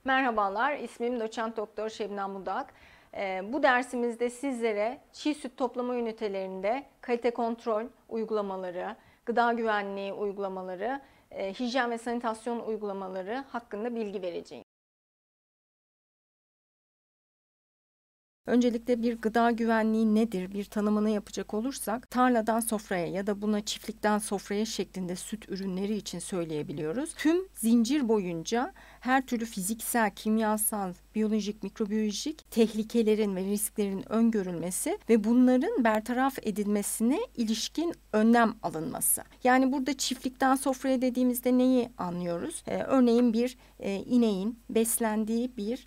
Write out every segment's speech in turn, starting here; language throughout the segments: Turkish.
Merhabalar, ismim Doçent Doktor Şebnem Budak. Bu dersimizde sizlere çiğ süt toplama ünitelerinde kalite kontrol uygulamaları, gıda güvenliği uygulamaları, hijyen ve sanitasyon uygulamaları hakkında bilgi vereceğim. Öncelikle bir gıda güvenliği nedir? Bir tanımını yapacak olursak, tarladan sofraya ya da buna çiftlikten sofraya şeklinde süt ürünleri için söyleyebiliyoruz. Tüm zincir boyunca her türlü fiziksel, kimyasal, biyolojik, mikrobiyolojik tehlikelerin ve risklerin öngörülmesi ve bunların bertaraf edilmesine ilişkin önlem alınması. Yani burada çiftlikten sofraya dediğimizde neyi anlıyoruz? Örneğin bir ineğin beslendiği bir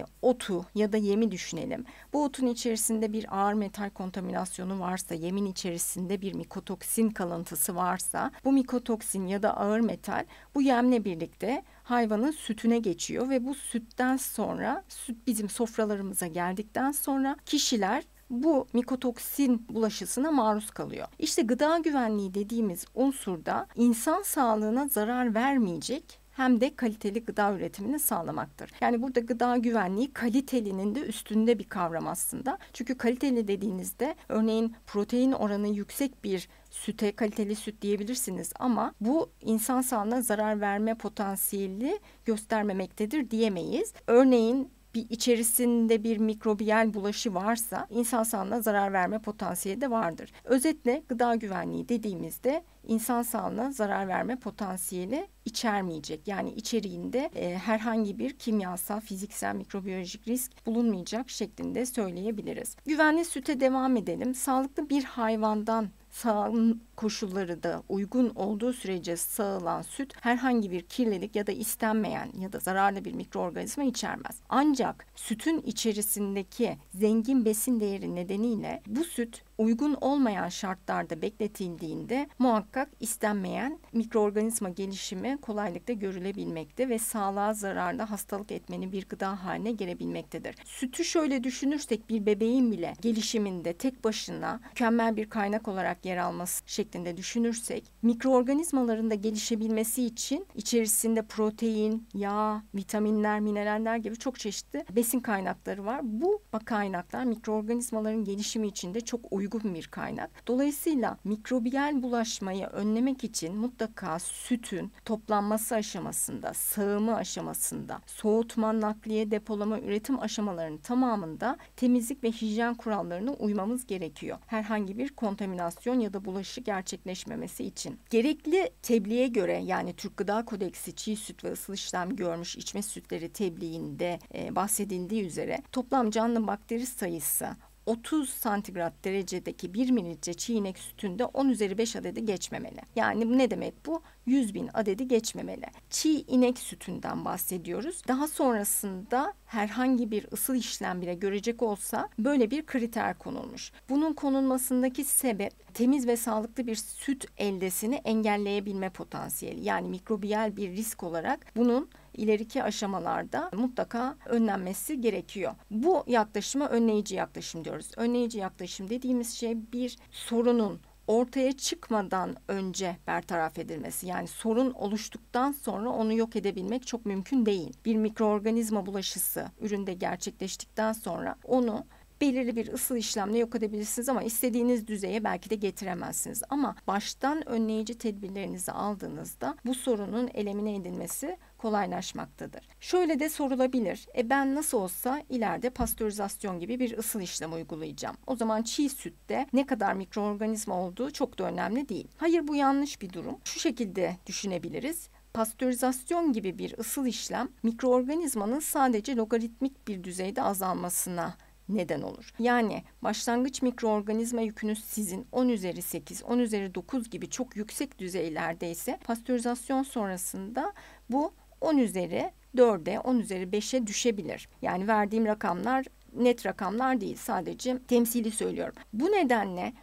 otu ya da yemi düşünelim. Bu otun içerisinde bir ağır metal kontaminasyonu varsa, yemin içerisinde bir mikotoksin kalıntısı varsa, bu mikotoksin ya da ağır metal bu yemle birlikte hayvanın sütüne geçiyor ve bu sütten sonra, süt bizim sofralarımıza geldikten sonra kişiler bu mikotoksin bulaşısına maruz kalıyor. İşte gıda güvenliği dediğimiz unsurda insan sağlığına zarar vermeyecek hem de kaliteli gıda üretimini sağlamaktır. Yani burada gıda güvenliği kalitelinin de üstünde bir kavram aslında. Çünkü kaliteli dediğinizde örneğin protein oranı yüksek bir süte kaliteli süt diyebilirsiniz ama bu insan sağlığına zarar verme potansiyeli göstermemektedir diyemeyiz. Örneğin içerisinde bir mikrobiyal bulaşı varsa insan sağlığına zarar verme potansiyeli de vardır. Özetle gıda güvenliği dediğimizde insan sağlığına zarar verme potansiyeli içermeyecek. Yani içeriğinde herhangi bir kimyasal, fiziksel, mikrobiyolojik risk bulunmayacak şeklinde söyleyebiliriz. Güvenli süte devam edelim. Sağlıklı bir hayvandan sağım koşulları da uygun olduğu sürece sağılan süt herhangi bir kirlilik ya da istenmeyen ya da zararlı bir mikroorganizma içermez. Ancak sütün içerisindeki zengin besin değeri nedeniyle bu süt uygun olmayan şartlarda bekletildiğinde muhakkak istenmeyen mikroorganizma gelişimi kolaylıkla görülebilmekte ve sağlığa zararlı hastalık etmeni bir gıda haline gelebilmektedir. Sütü şöyle düşünürsek bir bebeğin bile gelişiminde tek başına mükemmel bir kaynak olarak yer alması şeklinde düşünürsek mikroorganizmaların da gelişebilmesi için içerisinde protein, yağ, vitaminler, mineraller gibi çok çeşitli besin kaynakları var. Bu kaynaklar mikroorganizmaların gelişimi için de çok uygun bir kaynak. Dolayısıyla mikrobiyal bulaşmayı önlemek için mutlaka sütün toplanması aşamasında, sağımı aşamasında, soğutma, nakliye, depolama, üretim aşamalarının tamamında temizlik ve hijyen kurallarına uymamız gerekiyor. Herhangi bir kontaminasyon ya da bulaşı gerçekleşmemesi için. Gerekli tebliğe göre yani Türk Gıda Kodeksi çiğ süt ve ısıl işlem görmüş içme sütleri tebliğinde bahsedildiği üzere toplam canlı bakteri sayısı 30 santigrat derecedeki 1 mililitre çiğ inek sütünde 10 üzeri 5 adedi geçmemeli. Yani ne demek bu? 100.000 adedi geçmemeli. Çiğ inek sütünden bahsediyoruz. Daha sonrasında herhangi bir ısıl işlem bile görecek olsa böyle bir kriter konulmuş. Bunun konulmasındaki sebep temiz ve sağlıklı bir süt eldesini engelleyebilme potansiyeli. Yani mikrobiyal bir risk olarak bunun ileriki aşamalarda mutlaka önlenmesi gerekiyor. Bu yaklaşıma önleyici yaklaşım diyoruz. Önleyici yaklaşım dediğimiz şey bir sorunun ortaya çıkmadan önce bertaraf edilmesi. Yani sorun oluştuktan sonra onu yok edebilmek çok mümkün değil. Bir mikroorganizma bulaşısı üründe gerçekleştikten sonra onu belirli bir ısıl işlemle yok edebilirsiniz ama istediğiniz düzeye belki de getiremezsiniz. Ama baştan önleyici tedbirlerinizi aldığınızda bu sorunun elimine edilmesi kolaylaşmaktadır. Şöyle de sorulabilir. Ben nasıl olsa ileride pastörizasyon gibi bir ısıl işlem uygulayacağım. O zaman çiğ sütte ne kadar mikroorganizma olduğu çok da önemli değil. Hayır, bu yanlış bir durum. Şu şekilde düşünebiliriz. Pastörizasyon gibi bir ısıl işlem mikroorganizmanın sadece logaritmik bir düzeyde azalmasına neden olur. Yani başlangıç mikroorganizma yükünüz sizin 10 üzeri 8, 10 üzeri 9 gibi çok yüksek düzeylerdeyse pastörizasyon sonrasında bu 10 üzeri 4'e, 10 üzeri 5'e düşebilir. Yani verdiğim rakamlar net rakamlar değil, sadece temsili söylüyorum. Bu nedenle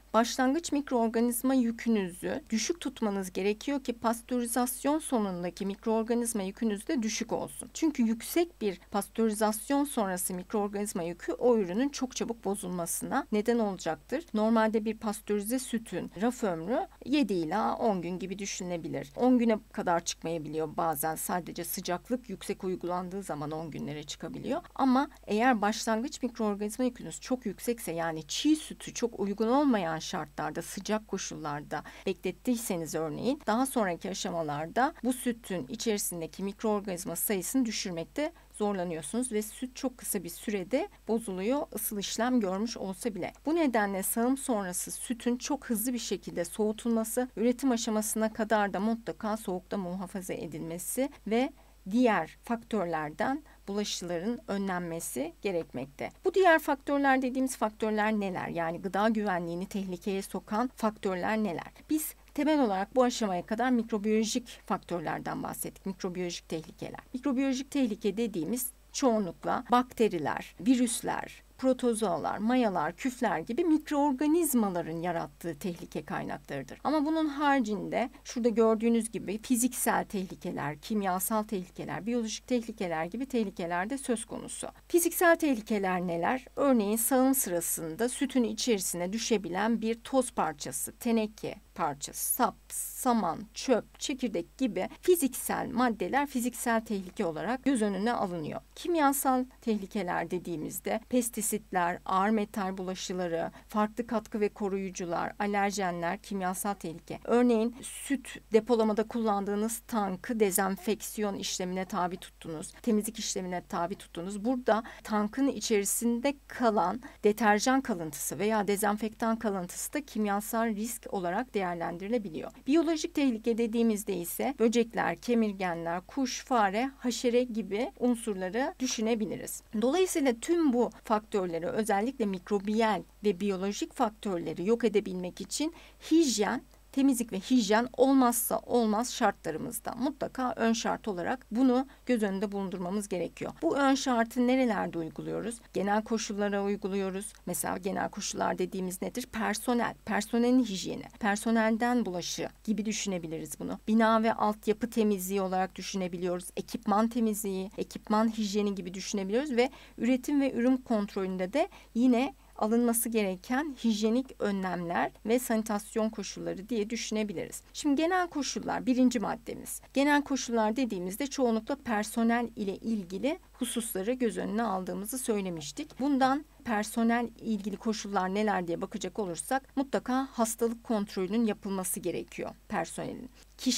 başlangıç mikroorganizma yükünüzü düşük tutmanız gerekiyor ki pastörizasyon sonundaki mikroorganizma yükünüz de düşük olsun. Çünkü yüksek bir pastörizasyon sonrası mikroorganizma yükü o ürünün çok çabuk bozulmasına neden olacaktır. Normalde bir pastörize sütün raf ömrü 7 ila 10 gün gibi düşünülebilir. 10 güne kadar çıkmayabiliyor bazen, sadece sıcaklık yüksek uygulandığı zaman 10 günlere çıkabiliyor. Ama eğer başlangıç mikroorganizma yükünüz çok yüksekse, yani çiğ sütü çok uygun olmayan şartlarda, sıcak koşullarda beklettiyseniz örneğin, daha sonraki aşamalarda bu sütün içerisindeki mikroorganizma sayısını düşürmekte zorlanıyorsunuz ve süt çok kısa bir sürede bozuluyor, ısıl işlem görmüş olsa bile. Bu nedenle sağım sonrası sütün çok hızlı bir şekilde soğutulması, üretim aşamasına kadar da mutlaka soğukta muhafaza edilmesi ve diğer faktörlerden bulaşıcıların önlenmesi gerekmekte. Bu diğer faktörler dediğimiz faktörler neler? Yani gıda güvenliğini tehlikeye sokan faktörler neler? Biz temel olarak bu aşamaya kadar mikrobiyolojik faktörlerden bahsettik. Mikrobiyolojik tehlikeler. Mikrobiyolojik tehlike dediğimiz çoğunlukla bakteriler, virüsler, protozoalar, mayalar, küfler gibi mikroorganizmaların yarattığı tehlike kaynaklarıdır. Ama bunun haricinde şurada gördüğünüz gibi fiziksel tehlikeler, kimyasal tehlikeler, biyolojik tehlikeler gibi tehlikeler de söz konusu. Fiziksel tehlikeler neler? Örneğin sağım sırasında sütün içerisine düşebilen bir toz parçası, teneke parçası, sap, saman, çöp, çekirdek gibi fiziksel maddeler fiziksel tehlike olarak göz önüne alınıyor. Kimyasal tehlikeler dediğimizde pestisitler, ağır metal bulaşıları, farklı katkı ve koruyucular, alerjenler kimyasal tehlike. Örneğin süt depolamada kullandığınız tankı dezenfeksiyon işlemine tabi tuttunuz, temizlik işlemine tabi tuttunuz. Burada tankın içerisinde kalan deterjan kalıntısı veya dezenfektan kalıntısı da kimyasal risk olarak değerlendirilebiliyor. Biyolojik tehlike dediğimizde ise böcekler, kemirgenler, kuş, fare, haşere gibi unsurları düşünebiliriz. Dolayısıyla tüm bu faktörleri, özellikle mikrobiyal ve biyolojik faktörleri yok edebilmek için hijyen, temizlik ve hijyen olmazsa olmaz şartlarımızdan. Mutlaka ön şart olarak bunu göz önünde bulundurmamız gerekiyor. Bu ön şartı nerelerde uyguluyoruz? Genel koşullara uyguluyoruz. Mesela genel koşullar dediğimiz nedir? Personel, personelin hijyeni, personelden bulaşı gibi düşünebiliriz bunu. Bina ve altyapı temizliği olarak düşünebiliyoruz. Ekipman temizliği, ekipman hijyeni gibi düşünebiliyoruz ve üretim ve ürün kontrolünde de yine alınması gereken hijyenik önlemler ve sanitasyon koşulları diye düşünebiliriz. Şimdi genel koşullar birinci maddemiz. Genel koşullar dediğimizde çoğunlukla personel ile ilgili hususları göz önüne aldığımızı söylemiştik. Bundan personel ilgili koşullar neler diye bakacak olursak mutlaka hastalık kontrolünün yapılması gerekiyor personelin.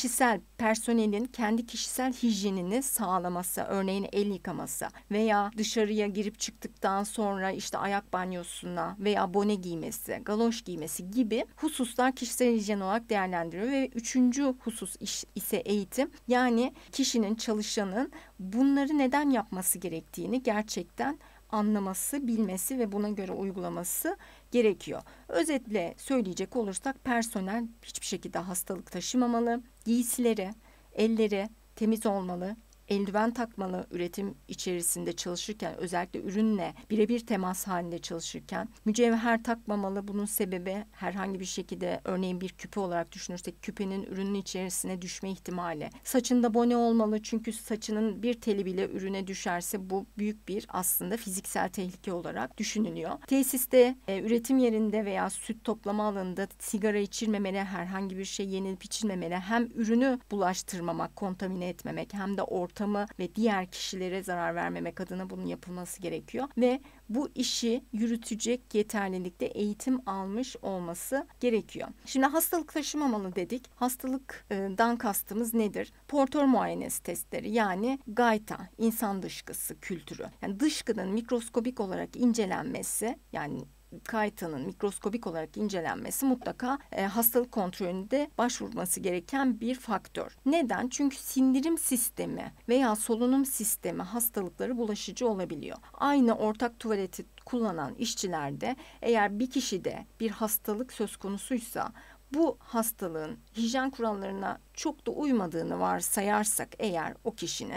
Personelin kendi kişisel hijyenini sağlaması, örneğin el yıkaması veya dışarıya girip çıktıktan sonra işte ayak banyosuna veya bone giymesi, galoş giymesi gibi hususlar kişisel hijyen olarak değerlendiriyor ve üçüncü husus ise eğitim. Yani kişinin, çalışanın bunları neden yapması gerektiğini gerçekten anlaması, bilmesi ve buna göre uygulaması gerekiyor. Özetle söyleyecek olursak personel hiçbir şekilde hastalık taşımamalı, giysileri, elleri temiz olmalı, eldiven takmalı üretim içerisinde çalışırken, özellikle ürünle birebir temas halinde çalışırken, mücevher takmamalı. Bunun sebebi herhangi bir şekilde, örneğin bir küpe olarak düşünürsek küpenin ürünün içerisine düşme ihtimali. Saçında bone olmalı çünkü saçının bir teli bile ürüne düşerse bu büyük bir aslında fiziksel tehlike olarak düşünülüyor. Tesiste, üretim yerinde veya süt toplama alanında sigara içilmemeli, herhangi bir şey yenilip içilmemeli. Hem ürünü bulaştırmamak, kontamine etmemek hem de ortamı ve diğer kişilere zarar vermemek adına bunun yapılması gerekiyor ve bu işi yürütecek yeterlilikte eğitim almış olması gerekiyor. Şimdi hastalık taşımamalı dedik. Hastalıktan kastımız nedir? Portör muayenesi testleri, yani gayta, insan dışkısı kültürü. Yani dışkının mikroskobik olarak incelenmesi, yani gaytanın mikroskobik olarak incelenmesi mutlaka hastalık kontrolünde başvurması gereken bir faktör. Neden? Çünkü sindirim sistemi veya solunum sistemi hastalıkları bulaşıcı olabiliyor. Aynı ortak tuvaleti kullanan işçilerde eğer bir kişide bir hastalık söz konusuysa, bu hastalığın hijyen kurallarına çok da uymadığını varsayarsak eğer o kişinin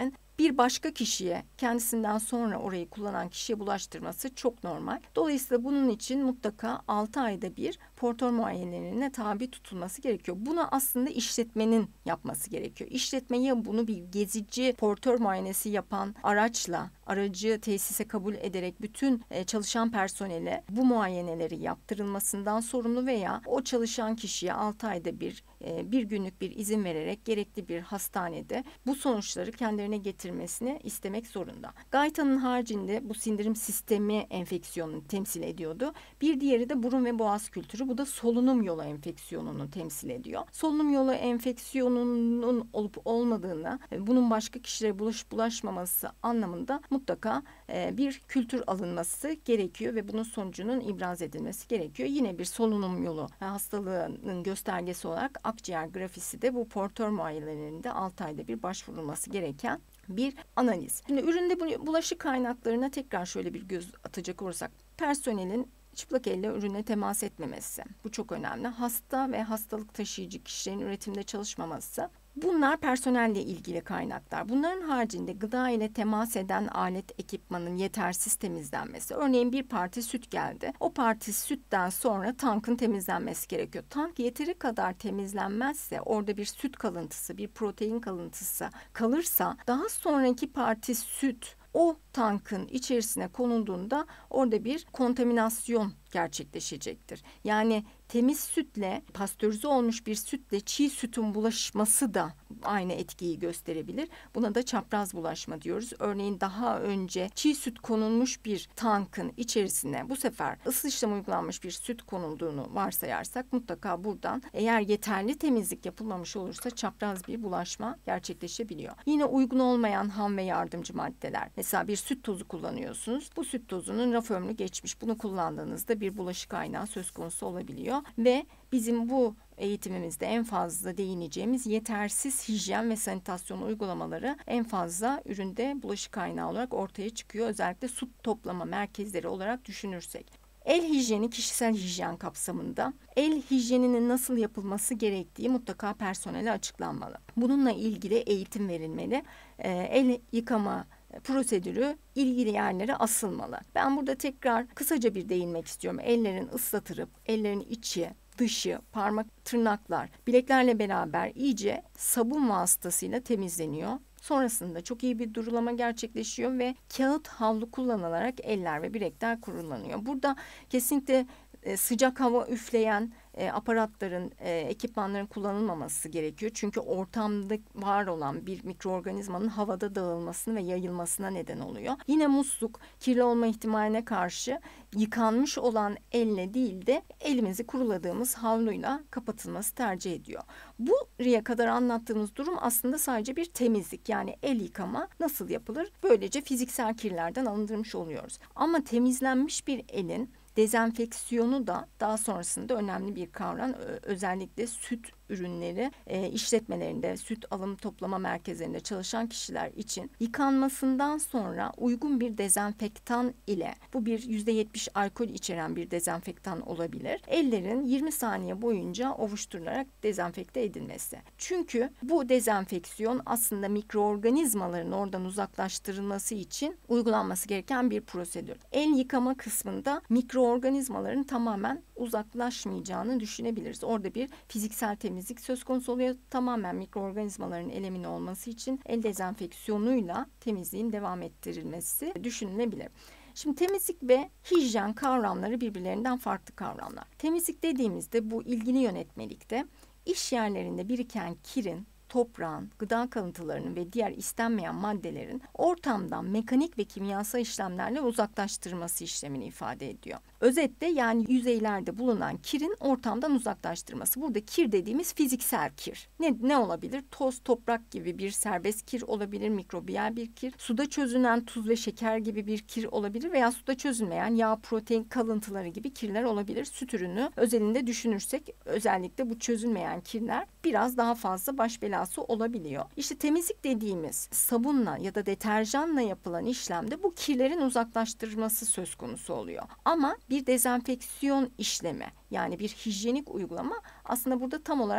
bir başka kişiye, kendisinden sonra orayı kullanan kişiye bulaştırması çok normal. Dolayısıyla bunun için mutlaka 6 ayda bir portör muayenelerine tabi tutulması gerekiyor. Bunu aslında işletmenin yapması gerekiyor. İşletme ya bunu bir gezici portör muayenesi yapan araçla, aracı tesise kabul ederek bütün çalışan personele bu muayeneleri yaptırılmasından sorumlu veya o çalışan kişiye 6 ayda bir günlük bir izin vererek gerekli bir hastanede bu sonuçları kendilerine getirmesini istemek zorunda. Gaytanın haricinde bu sindirim sistemi enfeksiyonunu temsil ediyordu. Bir diğeri de burun ve boğaz kültürü. Bu da solunum yolu enfeksiyonunu temsil ediyor. Solunum yolu enfeksiyonunun olup olmadığını, bunun başka kişilere bulaşmaması anlamında mutlaka bir kültür alınması gerekiyor ve bunun sonucunun ibraz edilmesi gerekiyor. Yine bir solunum yolu hastalığının göstergesi olarak akciğer grafisi de bu portör muayenelerinde 6 ayda bir başvurulması gereken bir analiz. Şimdi üründe bulaşık kaynaklarına tekrar şöyle bir göz atacak olursak, personelin çıplak elle ürüne temas etmemesi. Bu çok önemli. Hasta ve hastalık taşıyıcı kişilerin üretimde çalışmaması. Bunlar personelle ilgili kaynaklar. Bunların haricinde gıda ile temas eden alet ekipmanın yetersiz temizlenmesi. Örneğin bir parti süt geldi. O parti sütten sonra tankın temizlenmesi gerekiyor. Tank yeteri kadar temizlenmezse, orada bir süt kalıntısı, bir protein kalıntısı kalırsa, daha sonraki parti süt o tankın içerisine konulduğunda orada bir kontaminasyon gerçekleşecektir. Yani temiz sütle, pastörize olmuş bir sütle çiğ sütün bulaşması da aynı etkiyi gösterebilir. Buna da çapraz bulaşma diyoruz. Örneğin daha önce çiğ süt konulmuş bir tankın içerisine bu sefer ısı işlem uygulanmış bir süt konulduğunu varsayarsak, mutlaka buradan eğer yeterli temizlik yapılmamış olursa çapraz bir bulaşma gerçekleşebiliyor. Yine uygun olmayan ham ve yardımcı maddeler. Mesela bir süt tozu kullanıyorsunuz. Bu süt tozunun raf ömrü geçmiş. Bunu kullandığınızda bir bulaşık kaynağı söz konusu olabiliyor ve bizim bu eğitimimizde en fazla değineceğimiz yetersiz hijyen ve sanitasyon uygulamaları en fazla üründe bulaşık kaynağı olarak ortaya çıkıyor. Özellikle su toplama merkezleri olarak düşünürsek. El hijyeni kişisel hijyen kapsamında el hijyeninin nasıl yapılması gerektiği mutlaka personele açıklanmalı. Bununla ilgili eğitim verilmeli. El yıkama prosedürü ilgili yerlere asılmalı. Ben burada tekrar kısaca bir değinmek istiyorum. Ellerin ıslatılıp ellerin içi, dışı, parmak, tırnaklar, bileklerle beraber iyice sabun vasıtasıyla temizleniyor. Sonrasında çok iyi bir durulama gerçekleşiyor ve kağıt havlu kullanılarak eller ve bilekler kurulanıyor. Burada kesinlikle sıcak hava üfleyen aparatların, ekipmanların kullanılmaması gerekiyor. Çünkü ortamda var olan bir mikroorganizmanın havada dağılmasına ve yayılmasına neden oluyor. Yine musluk kirli olma ihtimaline karşı yıkanmış olan elle değil de elimizi kuruladığımız havluyla kapatılması tercih ediyor. Buraya kadar anlattığımız durum aslında sadece bir temizlik, yani el yıkama nasıl yapılır? Böylece fiziksel kirlerden arındırmış oluyoruz. Ama temizlenmiş bir elin dezenfeksiyonu da daha sonrasında önemli bir kavram. Özellikle süt ürünleri işletmelerinde, süt alım toplama merkezlerinde çalışan kişiler için yıkanmasından sonra uygun bir dezenfektan ile, bu bir %70 alkol içeren bir dezenfektan olabilir, ellerin 20 saniye boyunca ovuşturularak dezenfekte edilmesi. Çünkü bu dezenfeksiyon aslında mikroorganizmaların oradan uzaklaştırılması için uygulanması gereken bir prosedür. El yıkama kısmında mikroorganizmaların tamamen uzaklaşmayacağını düşünebiliriz. Orada bir fiziksel temizlik söz konusu oluyor. Tamamen mikroorganizmaların elimine olması için el dezenfeksiyonuyla temizliğin devam ettirilmesi düşünülebilir. Şimdi temizlik ve hijyen kavramları birbirlerinden farklı kavramlar. Temizlik dediğimizde bu ilgili yönetmelikte iş yerlerinde biriken kirin, toprağın, gıda kalıntılarının ve diğer istenmeyen maddelerin ortamdan mekanik ve kimyasal işlemlerle uzaklaştırılması işlemini ifade ediyor. Özetle yani yüzeylerde bulunan kirin ortamdan uzaklaştırması. Burada kir dediğimiz fiziksel kir. Ne olabilir? Toz, toprak gibi bir serbest kir olabilir, mikrobiyal bir kir. Suda çözünen tuz ve şeker gibi bir kir olabilir veya suda çözülmeyen yağ, protein kalıntıları gibi kirler olabilir. Süt ürünü özelinde düşünürsek özellikle bu çözülmeyen kirler biraz daha fazla baş belası olabiliyor. İşte temizlik dediğimiz sabunla ya da deterjanla yapılan işlemde bu kirlerin uzaklaştırılması söz konusu oluyor. Ama bir dezenfeksiyon işlemi, yani bir hijyenik uygulama aslında burada tam olarak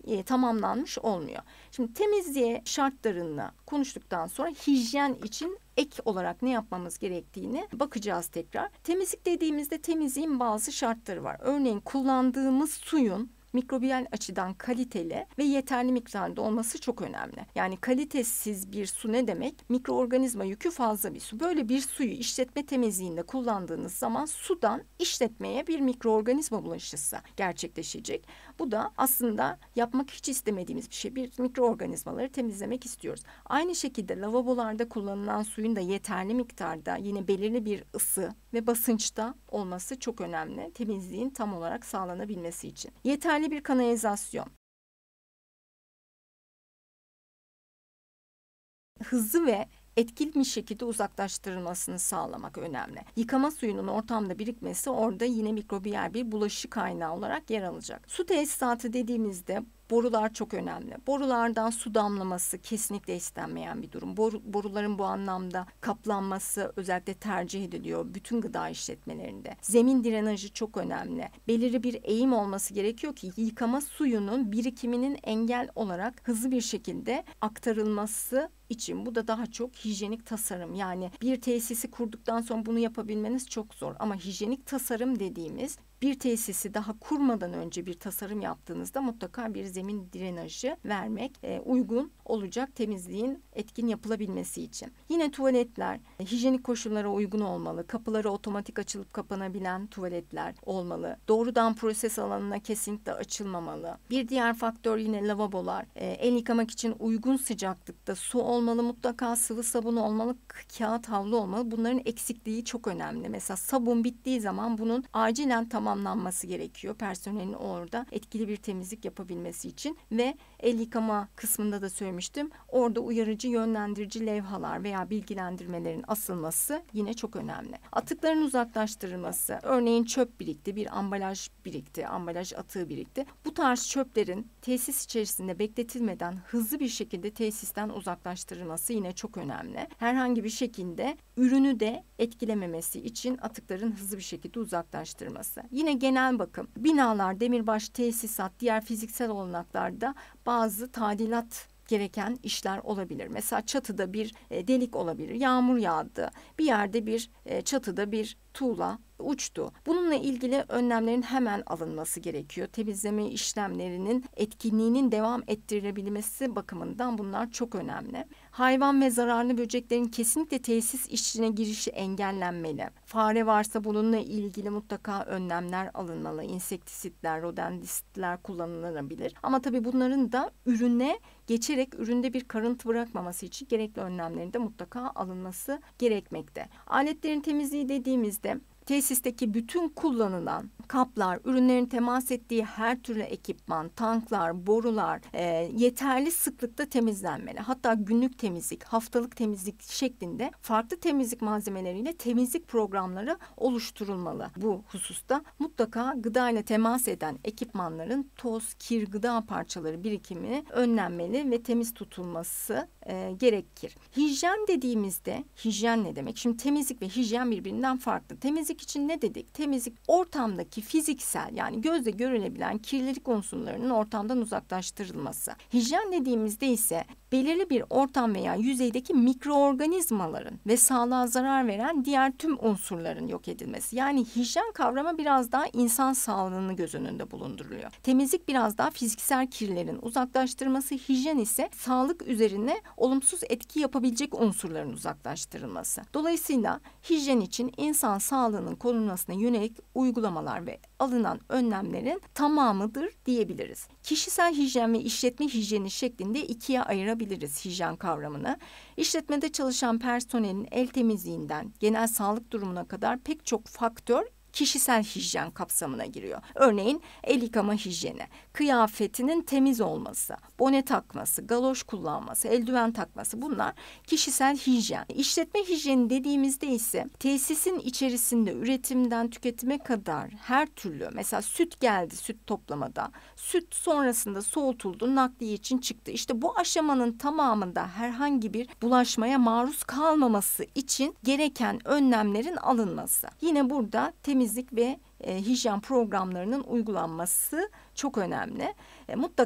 tamamlanmış olmuyor. Şimdi temizliğe şartlarını konuştuktan sonra hijyen için ek olarak ne yapmamız gerektiğini bakacağız tekrar. Temizlik dediğimizde temizliğin bazı şartları var. Örneğin kullandığımız suyun mikrobiyal açıdan kaliteli ve yeterli miktarda olması çok önemli. Yani kalitesiz bir su ne demek? Mikroorganizma yükü fazla bir su. Böyle bir suyu işletme temizliğinde kullandığınız zaman sudan işletmeye bir mikroorganizma bulaşısı gerçekleşecek. Bu da aslında yapmak hiç istemediğimiz bir şey. Bir mikroorganizmaları temizlemek istiyoruz. Aynı şekilde lavabolarda kullanılan suyun da yeterli miktarda yine belirli bir ısı ve basınçta olması çok önemli. Temizliğin tam olarak sağlanabilmesi için. Yeterli bir kanalizasyon. Hızlı ve etkili bir şekilde uzaklaştırılmasını sağlamak önemli. Yıkama suyunun ortamda birikmesi orada yine mikrobiyal bir bulaşıcı kaynağı olarak yer alacak. Su tesisatı dediğimizde borular çok önemli. Borulardan su damlaması kesinlikle istenmeyen bir durum. Boruların bu anlamda kaplanması özellikle tercih ediliyor bütün gıda işletmelerinde. Zemin drenajı çok önemli. Belirli bir eğim olması gerekiyor ki yıkama suyunun birikiminin engel olarak hızlı bir şekilde aktarılması için. Bu da daha çok hijyenik tasarım. Yani bir tesisi kurduktan sonra bunu yapabilmeniz çok zor. Ama hijyenik tasarım dediğimiz bir tesisi daha kurmadan önce bir tasarım yaptığınızda mutlaka bir zemin drenajı vermek uygun olacak temizliğin etkin yapılabilmesi için. Yine tuvaletler hijyenik koşullara uygun olmalı. Kapıları otomatik açılıp kapanabilen tuvaletler olmalı. Doğrudan proses alanına kesinlikle açılmamalı. Bir diğer faktör yine lavabolar. El yıkamak için uygun sıcaklıkta su olmalı. Mutlaka sıvı sabun olmalı. Kağıt havlu olmalı. Bunların eksikliği çok önemli. Mesela sabun bittiği zaman bunun acilen tamamlanması gerekiyor. Personelin orada etkili bir temizlik yapabilmesi için ve el yıkama kısmında da söylemiştim. Orada uyarıcı, yönlendirici levhalar veya bilgilendirmelerin asılması yine çok önemli. Atıkların uzaklaştırılması. Örneğin çöp birikti, bir ambalaj birikti, ambalaj atığı birikti. Bu tarz çöplerin tesis içerisinde bekletilmeden hızlı bir şekilde tesisten uzaklaştırılması yine çok önemli. Herhangi bir şekilde ürünü de etkilememesi için atıkların hızlı bir şekilde uzaklaştırılması. Yine genel bakım. Binalar, demirbaş, tesisat, diğer fiziksel olanaklarda bazı tadilat gereken işler olabilir. Mesela çatıda bir delik olabilir. Yağmur yağdı. Bir yerde bir çatıda bir tuğla uçtu. Bununla ilgili önlemlerin hemen alınması gerekiyor. Temizleme işlemlerinin etkinliğinin devam ettirilebilmesi bakımından bunlar çok önemli. Hayvan ve zararlı böceklerin kesinlikle tesis içine girişi engellenmeli. Fare varsa bununla ilgili mutlaka önlemler alınmalı. İnsektisitler, rodentitler kullanılabilir. Ama tabii bunların da ürüne geçerek üründe bir karıntı bırakmaması için gerekli önlemlerin de mutlaka alınması gerekmekte. Aletlerin temizliği dediğimizde tesisteki bütün kullanılan kaplar, ürünlerin temas ettiği her türlü ekipman, tanklar, borular yeterli sıklıkta temizlenmeli. Hatta günlük temizlik, haftalık temizlik şeklinde farklı temizlik malzemeleriyle temizlik programları oluşturulmalı. Bu hususta mutlaka gıda ile temas eden ekipmanların toz, kir, gıda parçaları birikimi önlenmeli ve temiz tutulması gerekir. Hijyen dediğimizde, hijyen ne demek? Şimdi temizlik ve hijyen birbirinden farklı. Temizlik için ne dedik? Temizlik ortamdaki fiziksel yani gözle görülebilen kirlilik unsurlarının ortamdan uzaklaştırılması. Hijyen dediğimizde ise belirli bir ortam veya yüzeydeki mikroorganizmaların ve sağlığa zarar veren diğer tüm unsurların yok edilmesi. Yani hijyen kavramı biraz daha insan sağlığını göz önünde bulunduruyor. Temizlik biraz daha fiziksel kirlerin uzaklaştırılması, hijyen ise sağlık üzerine olumsuz etki yapabilecek unsurların uzaklaştırılması. Dolayısıyla hijyen için insan sağlığının korunmasına yönelik uygulamalar ve alınan önlemlerin tamamıdır diyebiliriz. Kişisel hijyen ve işletme hijyeni şeklinde ikiye ayırabiliriz hijyen kavramını. İşletmede çalışan personelin el temizliğinden genel sağlık durumuna kadar pek çok faktör kişisel hijyen kapsamına giriyor. Örneğin el yıkama hijyeni, kıyafetinin temiz olması, bone takması, galoş kullanması, eldiven takması bunlar kişisel hijyen. İşletme hijyeni dediğimizde ise tesisin içerisinde üretimden tüketime kadar her türlü mesela süt geldi süt toplamada, süt sonrasında soğutuldu nakliye için çıktı. İşte bu aşamanın tamamında herhangi bir bulaşmaya maruz kalmaması için gereken önlemlerin alınması. Yine burada temizlik ve hijyen programlarının uygulanması çok önemli. Mutlaka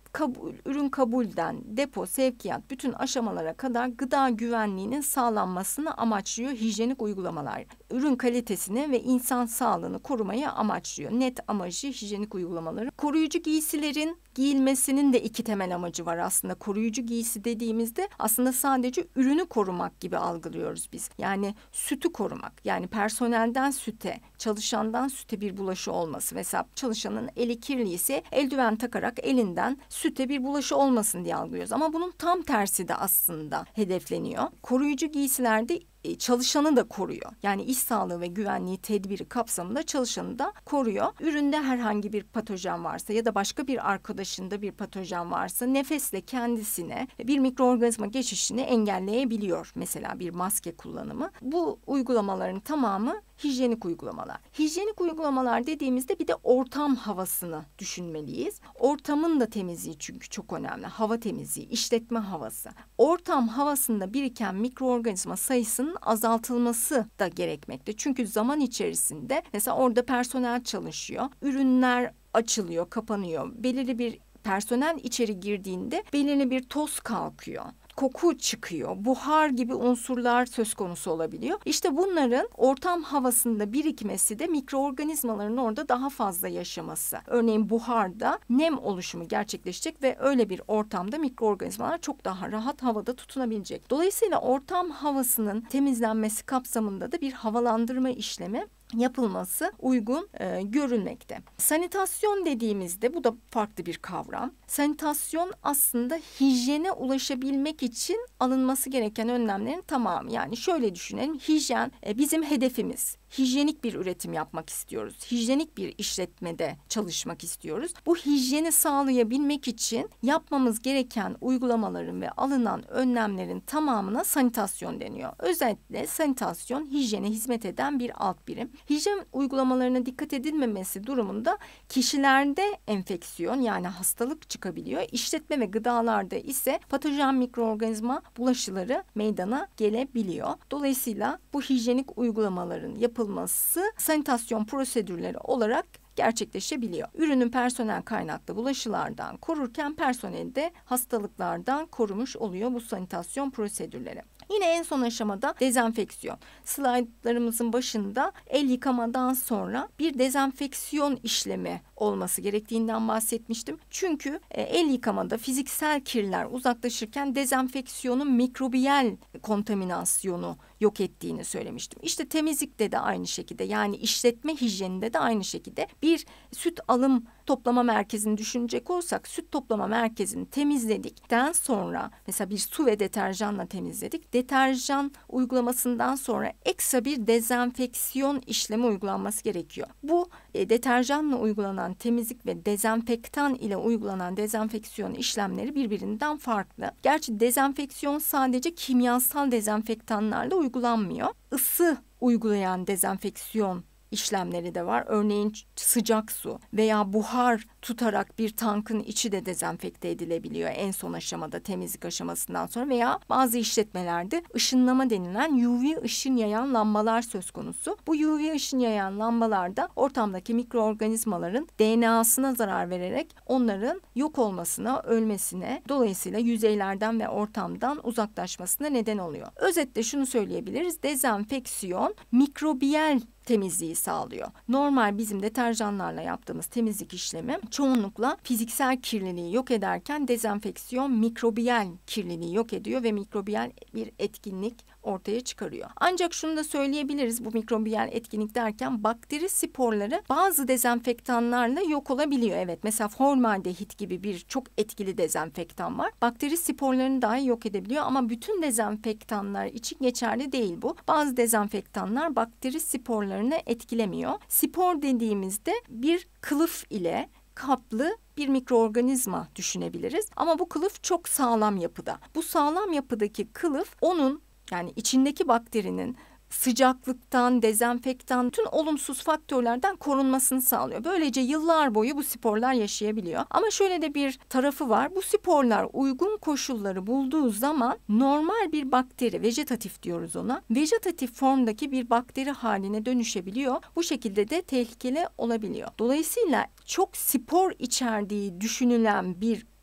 ürün kabulden depo, sevkiyat bütün aşamalara kadar gıda güvenliğinin sağlanmasını amaçlıyor hijyenik uygulamalar. Ürün kalitesini ve insan sağlığını korumayı amaçlıyor. Net amacı hijyenik uygulamaları. Koruyucu giysilerin giyilmesinin de iki temel amacı var aslında. Koruyucu giysi dediğimizde aslında sadece ürünü korumak gibi algılıyoruz biz. Yani sütü korumak. Yani personelden süte, çalışandan süte bir bulaşı olması. Mesela çalışanın eli kirliyse eldiven takarak elinden süte bir bulaşı olmasın diye algılıyoruz. Ama bunun tam tersi de aslında hedefleniyor. Koruyucu giysilerde çalışanı da koruyor. Yani iş sağlığı ve güvenliği tedbiri kapsamında çalışanı da koruyor. Üründe herhangi bir patojen varsa ya da başka bir arkadaşında bir patojen varsa nefesle kendisine bir mikroorganizma geçişini engelleyebiliyor. Mesela bir maske kullanımı. Bu uygulamaların tamamı hijyenik uygulamalar. Hijyenik uygulamalar dediğimizde bir de ortam havasını düşünmeliyiz. Ortamın da temizliği çünkü çok önemli. Hava temizliği, işletme havası. Ortam havasında biriken mikroorganizma sayısının azaltılması da gerekmekte. Çünkü zaman içerisinde mesela orada personel çalışıyor. Ürünler açılıyor, kapanıyor. Belirli bir personel içeri girdiğinde belirli bir toz kalkıyor. Koku çıkıyor, buhar gibi unsurlar söz konusu olabiliyor. İşte bunların ortam havasında birikmesi de mikroorganizmaların orada daha fazla yaşaması. Örneğin buharda nem oluşumu gerçekleşecek ve öyle bir ortamda mikroorganizmalar çok daha rahat havada tutunabilecek. Dolayısıyla ortam havasının temizlenmesi kapsamında da bir havalandırma işlemi yapılması uygun görülmekte. Sanitasyon dediğimizde bu da farklı bir kavram. Sanitasyon aslında hijyene ulaşabilmek için alınması gereken önlemlerin tamamı. Yani şöyle düşünelim, hijyen bizim hedefimiz. Hijyenik bir üretim yapmak istiyoruz. Hijyenik bir işletmede çalışmak istiyoruz. Bu hijyeni sağlayabilmek için yapmamız gereken uygulamaların ve alınan önlemlerin tamamına sanitasyon deniyor. Özellikle sanitasyon hijyene hizmet eden bir alt birim. Hijyen uygulamalarına dikkat edilmemesi durumunda kişilerde enfeksiyon yani hastalık çıkabiliyor. İşletme ve gıdalarda ise patojen mikroorganizma bulaşıları meydana gelebiliyor. Dolayısıyla bu hijyenik uygulamaların yapılması sanitasyon prosedürleri olarak gerçekleşebiliyor. Ürünün personel kaynaklı bulaşılardan korurken personeli de hastalıklardan korumuş oluyor bu sanitasyon prosedürleri. Yine en son aşamada dezenfeksiyon. Slaytlarımızın başında el yıkamadan sonra bir dezenfeksiyon işlemi olması gerektiğinden bahsetmiştim. Çünkü el yıkamada fiziksel kirler uzaklaşırken dezenfeksiyonun mikrobiyal kontaminasyonu yok ettiğini söylemiştim. İşte temizlikte de aynı şekilde, yani işletme hijyeninde de aynı şekilde bir süt alım toplama merkezini düşünecek olsak, süt toplama merkezini temizledikten sonra mesela bir su ve deterjanla temizledik. Deterjan uygulamasından sonra ekstra bir dezenfeksiyon işlemi uygulanması gerekiyor. Bu deterjanla uygulanan temizlik ve dezenfektan ile uygulanan dezenfeksiyon işlemleri birbirinden farklı. Gerçi dezenfeksiyon sadece kimyasal dezenfektanlarla uygulanmıyor. Isı uygulayan dezenfeksiyon işlemleri de var. Örneğin sıcak su veya buhar tutarak bir tankın içi de dezenfekte edilebiliyor en son aşamada, temizlik aşamasından sonra. Veya bazı işletmelerde ışınlama denilen UV ışın yayan lambalar söz konusu. Bu UV ışın yayan lambalarda ortamdaki mikroorganizmaların DNA'sına zarar vererek onların yok olmasına, ölmesine, dolayısıyla yüzeylerden ve ortamdan uzaklaşmasına neden oluyor. Özetle şunu söyleyebiliriz: dezenfeksiyon mikrobiyal temizliği sağlıyor. Normal bizim deterjanlarla yaptığımız temizlik işlemi çoğunlukla fiziksel kirliliği yok ederken dezenfeksiyon mikrobiyal kirliliği yok ediyor ve mikrobiyal bir etkinlik ortaya çıkarıyor. Ancak şunu da söyleyebiliriz, bu mikrobiyal etkinlik derken bakteri sporları bazı dezenfektanlarla yok olabiliyor. Evet, mesela formaldehit gibi bir çok etkili dezenfektan var. Bakteri sporlarını dahi yok edebiliyor ama bütün dezenfektanlar için geçerli değil bu. Bazı dezenfektanlar bakteri sporlarını etkilemiyor. Spor dediğimizde bir kılıf ile kaplı bir mikroorganizma düşünebiliriz. Ama bu kılıf çok sağlam yapıda. Bu sağlam yapıdaki kılıf onun, yani içindeki bakterinin sıcaklıktan, dezenfektan, bütün olumsuz faktörlerden korunmasını sağlıyor. Böylece yıllar boyu bu sporlar yaşayabiliyor. Ama şöyle de bir tarafı var. Bu sporlar uygun koşulları bulduğu zaman normal bir bakteri, vejetatif diyoruz ona, vejetatif formdaki bir bakteri haline dönüşebiliyor. Bu şekilde de tehlikeli olabiliyor. Dolayısıyla çok spor içerdiği düşünülen bir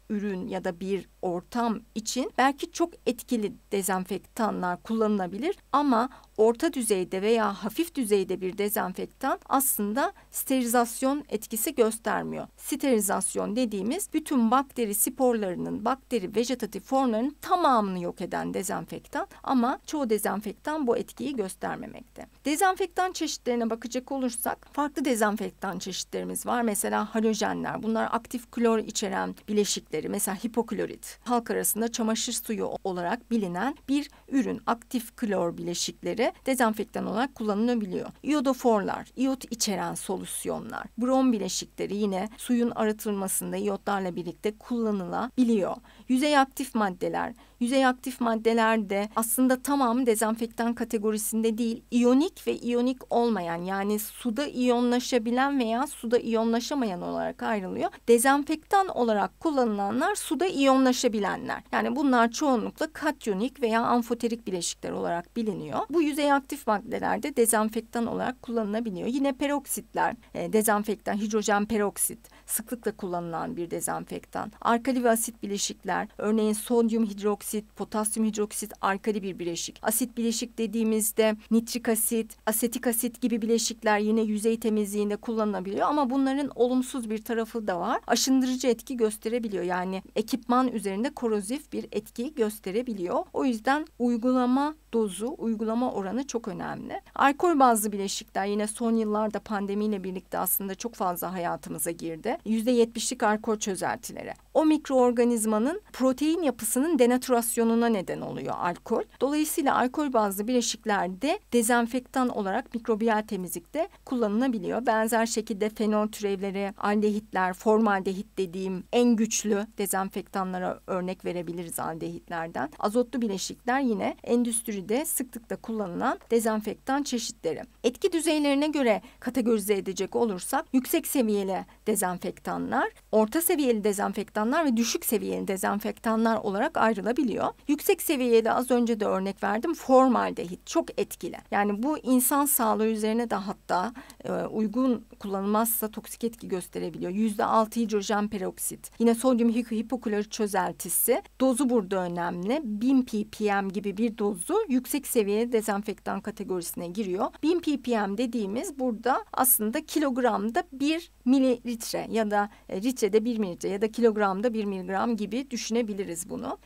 ürün ya da bir ortam için belki çok etkili dezenfektanlar kullanılabilir ama orta düzeyde veya hafif düzeyde bir dezenfektan aslında sterilizasyon etkisi göstermiyor. Sterilizasyon dediğimiz bütün bakteri sporlarının, bakteri vejetatif formlarının tamamını yok eden dezenfektan ama çoğu dezenfektan bu etkiyi göstermemekte. Dezenfektan çeşitlerine bakacak olursak farklı dezenfektan çeşitlerimiz var. Mesela halojenler. Bunlar aktif klor içeren bileşikleri. Mesela hipoklorit. Halk arasında çamaşır suyu olarak bilinen bir ürün. Aktif klor bileşikleri dezenfektan olarak kullanılabiliyor. İyodoforlar, iyot içeren solüsyonlar. Brom bileşikleri yine suyun arıtılmasında iyotlarla birlikte kullanılabiliyor. Yüzey aktif maddeler. Yüzey aktif maddeler de aslında tamamı dezenfektan kategorisinde değil, iyonik ve iyonik olmayan, yani suda iyonlaşabilen veya suda iyonlaşamayan olarak ayrılıyor. Dezenfektan olarak kullanılanlar suda iyonlaşabilenler. Yani bunlar çoğunlukla katyonik veya amfoterik bileşikler olarak biliniyor. Bu yüzey aktif maddeler de dezenfektan olarak kullanılabiliyor. Yine peroksitler, dezenfektan, hidrojen peroksit sıklıkla kullanılan bir dezenfektan. Alkali ve asit bileşikler, örneğin sodyum hidroksit, potasyum hidroksit alkali bir bileşik. Asit bileşik dediğimizde nitrik asit, asetik asit gibi bileşikler yine yüzey temizliğinde kullanılabiliyor ama bunların olumsuz bir tarafı da var. Aşındırıcı etki gösterebiliyor. Yani ekipman üzerinde korozif bir etki gösterebiliyor. O yüzden uygulama dozu, uygulama oranı çok önemli. Alkol bazlı bileşikler yine son yıllarda pandemiyle birlikte aslında çok fazla hayatımıza girdi. %70'lik alkol çözeltileri. O mikroorganizmanın protein yapısının denatürasyonuna neden oluyor alkol. Dolayısıyla alkol bazlı bileşikler de dezenfektan olarak mikrobiyal temizlikte kullanılabiliyor. Benzer şekilde fenol türevleri, aldehitler, formaldehit dediğim en güçlü dezenfektanlara örnek verebiliriz aldehitlerden. Azotlu bileşikler yine endüstride sıklıkla kullanılan dezenfektan çeşitleri. Etki düzeylerine göre kategorize edecek olursak yüksek seviyeli dezenfektanlar, orta seviyeli dezenfektanlar ve düşük seviyeli dezenfektanlar olarak ayrılabiliyor. Yüksek seviyeli az önce de örnek verdim, formaldehit çok etkili. Yani bu insan sağlığı üzerine de hatta uygun kullanılmazsa toksik etki gösterebiliyor. %6 hidrojen peroksit. Yine sodyum hipoklorit çözeltisi. Dozu burada önemli. 1000 ppm gibi bir dozu yüksek seviyeli dezenfektan kategorisine giriyor. 1000 ppm dediğimiz burada aslında kilogramda 1 mililitre ya da litrede 1 mililitre ya da kilogramda 1 miligram gibi düşünebiliriz bunu.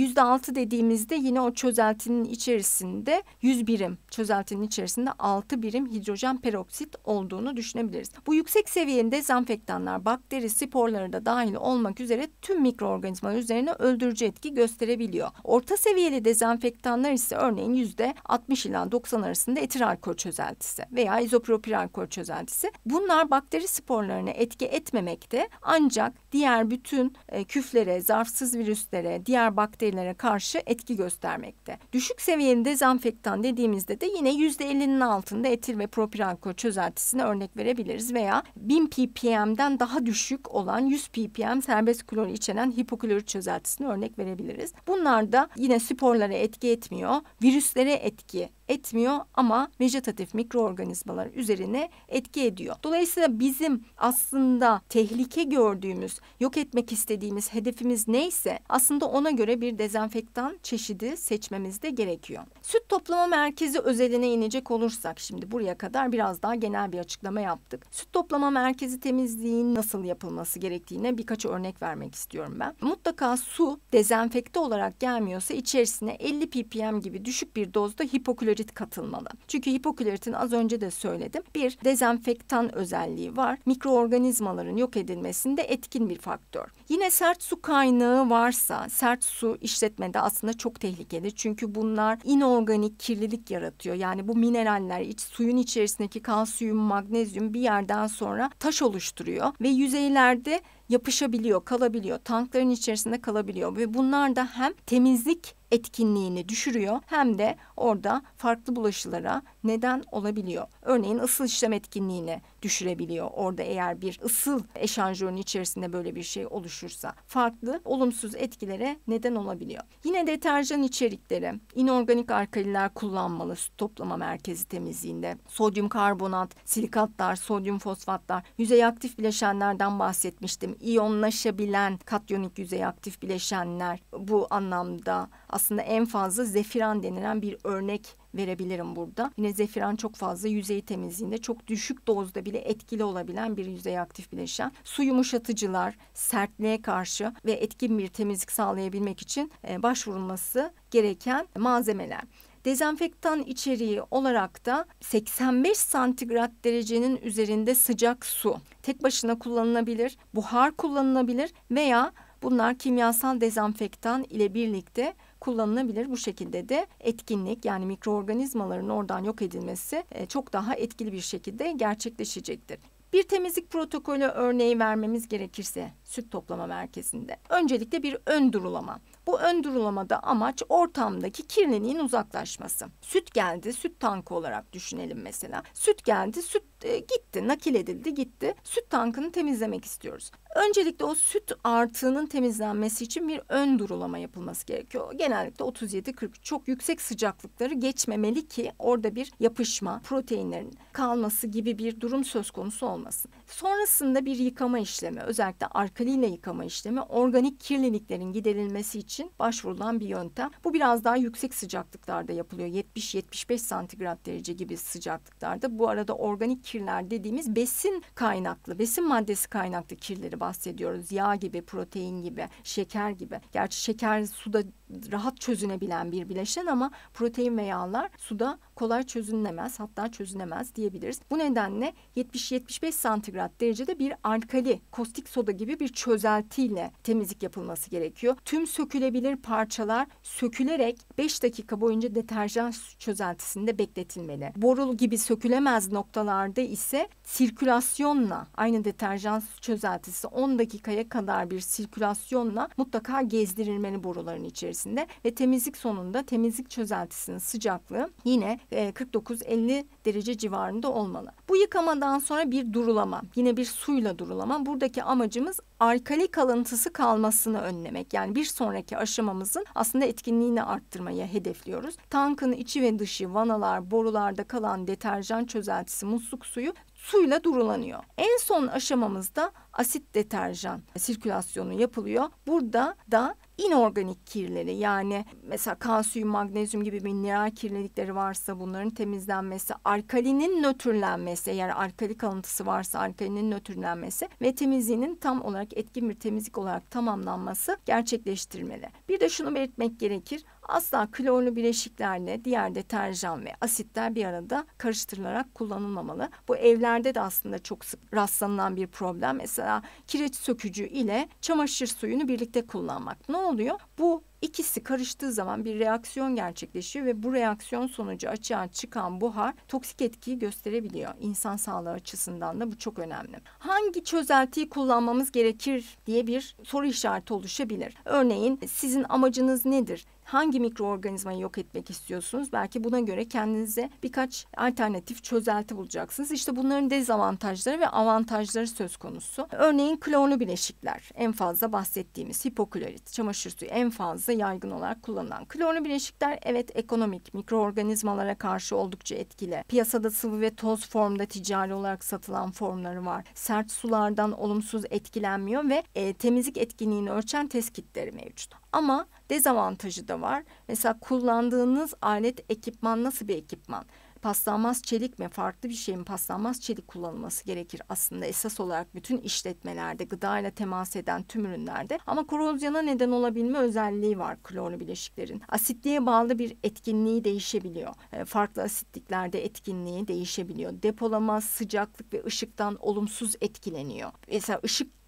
%6 dediğimizde yine o çözeltinin içerisinde 100 birim, çözeltinin içerisinde 6 birim hidrojen peroksit olduğunu düşünebiliriz. Bu yüksek seviyeli dezenfektanlar bakteri sporları da dahil olmak üzere tüm mikroorganizmalar üzerine öldürücü etki gösterebiliyor. Orta seviyeli dezenfektanlar ise örneğin %60 ila 90 arasında etil alkol çözeltisi veya izopropil alkol çözeltisi. Bunlar bakteri sporlarına etki etmemekte ancak diğer bütün küflere, zarfsız virüslere, diğer bakterilere karşı etki göstermekte. Düşük seviyeli dezenfektan dediğimizde de yine %50'nin altında etil ve propil alkol çözeltisine örnek verebiliriz veya 1000 ppm'den daha düşük olan 100 ppm serbest klor içeren hipoklorit çözeltisine örnek verebiliriz. Bunlar da yine sporlara etki etmiyor, virüslere etki etmiyor ama vejetatif mikroorganizmalar üzerine etki ediyor. Dolayısıyla bizim aslında tehlike gördüğümüz, yok etmek istediğimiz hedefimiz neyse aslında ona göre bir dezenfektan çeşidi seçmemiz de gerekiyor. Süt toplama merkezi özeline inecek olursak şimdi buraya kadar biraz daha genel bir açıklama yaptık. Süt toplama merkezi temizliğinin nasıl yapılması gerektiğine birkaç örnek vermek istiyorum ben. Mutlaka su dezenfekte olarak gelmiyorsa içerisine 50 ppm gibi düşük bir dozda hipoklorit katılmalı. Çünkü hipokloritin az önce de söyledim bir dezenfektan özelliği var. Mikroorganizmaların yok edilmesinde etkin bir faktör. Yine sert su kaynağı varsa sert su işletmede aslında çok tehlikeli. Çünkü bunlar inorganik kirlilik yaratıyor. Yani bu mineraller suyun içerisindeki kalsiyum, magnezyum bir yerden sonra taş oluşturuyor ve yüzeylerde yapışabiliyor, kalabiliyor. Tankların içerisinde kalabiliyor ve bunlar da hem temizlik etkinliğini düşürüyor hem de orada farklı bulaşılara neden olabiliyor. Örneğin ısı işlem etkinliğini düşürebiliyor. Orada eğer bir ısıl eşanjörün içerisinde böyle bir şey oluşursa farklı olumsuz etkilere neden olabiliyor. Yine deterjan içerikleri, inorganik alkaliler kullanmalı süt toplama merkezi temizliğinde. Sodyum karbonat, silikatlar, sodyum fosfatlar, yüzey aktif bileşenlerden bahsetmiştim. İyonlaşabilen katyonik yüzey aktif bileşenler, bu anlamda aslında en fazla zefiran denilen bir örnek verebilirim burada. Yine zefiran çok fazla yüzey temizliğinde çok düşük dozda bile etkili olabilen bir yüzey aktif bileşen. Su yumuşatıcılar, sertliğe karşı ve etkin bir temizlik sağlayabilmek için başvurulması gereken malzemeler. Dezenfektan içeriği olarak da 85 santigrat derecenin üzerinde sıcak su. Tek başına kullanılabilir, buhar kullanılabilir veya bunlar kimyasal dezenfektan ile birlikte kullanılabilir. Bu şekilde de etkinlik, yani mikroorganizmaların oradan yok edilmesi çok daha etkili bir şekilde gerçekleşecektir. Bir temizlik protokolü örneği vermemiz gerekirse süt toplama merkezinde öncelikle bir ön durulama. Bu ön durulamada amaç ortamdaki kirliliğin uzaklaşması. Süt geldi, süt tankı olarak düşünelim mesela. Süt geldi, süt gitti, nakil edildi, gitti. Süt tankını temizlemek istiyoruz. Öncelikle o süt artığının temizlenmesi için bir ön durulama yapılması gerekiyor. Genellikle 37-40 çok yüksek sıcaklıkları geçmemeli ki orada bir yapışma, proteinlerin kalması gibi bir durum söz konusu olmasın. Sonrasında bir yıkama işlemi, özellikle alkaliyle yıkama işlemi, organik kirliliklerin giderilmesi için başvurulan bir yöntem. Bu biraz daha yüksek sıcaklıklarda yapılıyor. 70-75 santigrat derece gibi sıcaklıklarda. Bu arada organik kirler dediğimiz besin kaynaklı, besin maddesi kaynaklı kirleri bahsediyoruz. Yağ gibi, protein gibi, şeker gibi. Gerçi şeker suda rahat çözünebilen bir bileşen ama protein ve yağlar suda kolay çözünemez, hatta çözünemez diyebiliriz. Bu nedenle 70-75 santigrat derecede bir alkali, kostik soda gibi bir çözeltiyle temizlik yapılması gerekiyor. Tüm sökülebilir parçalar sökülerek 5 dakika boyunca deterjan çözeltisinde bekletilmeli. Boru gibi sökülemez noktalarda ise sirkülasyonla, aynı deterjan çözeltisi 10 dakikaya kadar bir sirkülasyonla mutlaka gezdirilmeli boruların içerisinde ve temizlik sonunda temizlik çözeltisinin sıcaklığı yine 49-50 derece civarında olmalı. Bu yıkamadan sonra bir durulama, yine bir suyla durulama. Buradaki amacımız alkali kalıntısı kalmasını önlemek. Yani bir sonraki aşamamızın aslında etkinliğini arttırmayı hedefliyoruz. Tankın içi ve dışı, vanalar, borularda kalan deterjan çözeltisi, musluk suyu suyla durulanıyor. En son aşamamızda asit deterjan sirkülasyonu yapılıyor. Burada da inorganik kirleri, yani mesela kalsiyum, magnezyum gibi mineral kirlilikleri varsa bunların temizlenmesi, alkalinin nötrlenmesi, eğer alkali kalıntısı varsa alkalinin nötrlenmesi ve temizliğinin tam olarak etkin bir temizlik olarak tamamlanması gerçekleştirmeli. Bir de şunu belirtmek gerekir. Asla klorlu bileşiklerle diğer deterjan ve asitler bir arada karıştırılarak kullanılmamalı. Bu evlerde de aslında çok sık rastlanılan bir problem. Mesela kireç sökücü ile çamaşır suyunu birlikte kullanmak. Ne oluyor? Bu İkisi karıştığı zaman bir reaksiyon gerçekleşiyor ve bu reaksiyon sonucu açığa çıkan buhar toksik etkiyi gösterebiliyor. İnsan sağlığı açısından da bu çok önemli. Hangi çözeltiyi kullanmamız gerekir diye bir soru işareti oluşabilir. Örneğin sizin amacınız nedir? Hangi mikroorganizmayı yok etmek istiyorsunuz? Belki buna göre kendinize birkaç alternatif çözelti bulacaksınız. İşte bunların dezavantajları ve avantajları söz konusu. Örneğin klorlu bileşikler, en fazla bahsettiğimiz hipoklorit, çamaşır suyu en fazla yaygın olarak kullanılan. Klorlu bileşikler evet ekonomik, mikroorganizmalara karşı oldukça etkili. Piyasada sıvı ve toz formda ticari olarak satılan formları var. Sert sulardan olumsuz etkilenmiyor ve temizlik etkinliğini ölçen test kitleri mevcut. Ama dezavantajı da var. Mesela kullandığınız alet, ekipman nasıl bir ekipman? Paslanmaz çelik mi, farklı bir şey mi? Paslanmaz çelik kullanılması gerekir aslında esas olarak bütün işletmelerde, gıdayla temas eden tüm ürünlerde. Ama korozyona neden olabilme özelliği var klorlu bileşiklerin. Asitliğe bağlı bir etkinliği değişebiliyor. Farklı asitliklerde etkinliği değişebiliyor. Depolama, sıcaklık ve ışıktan olumsuz etkileniyor. Mesela ışık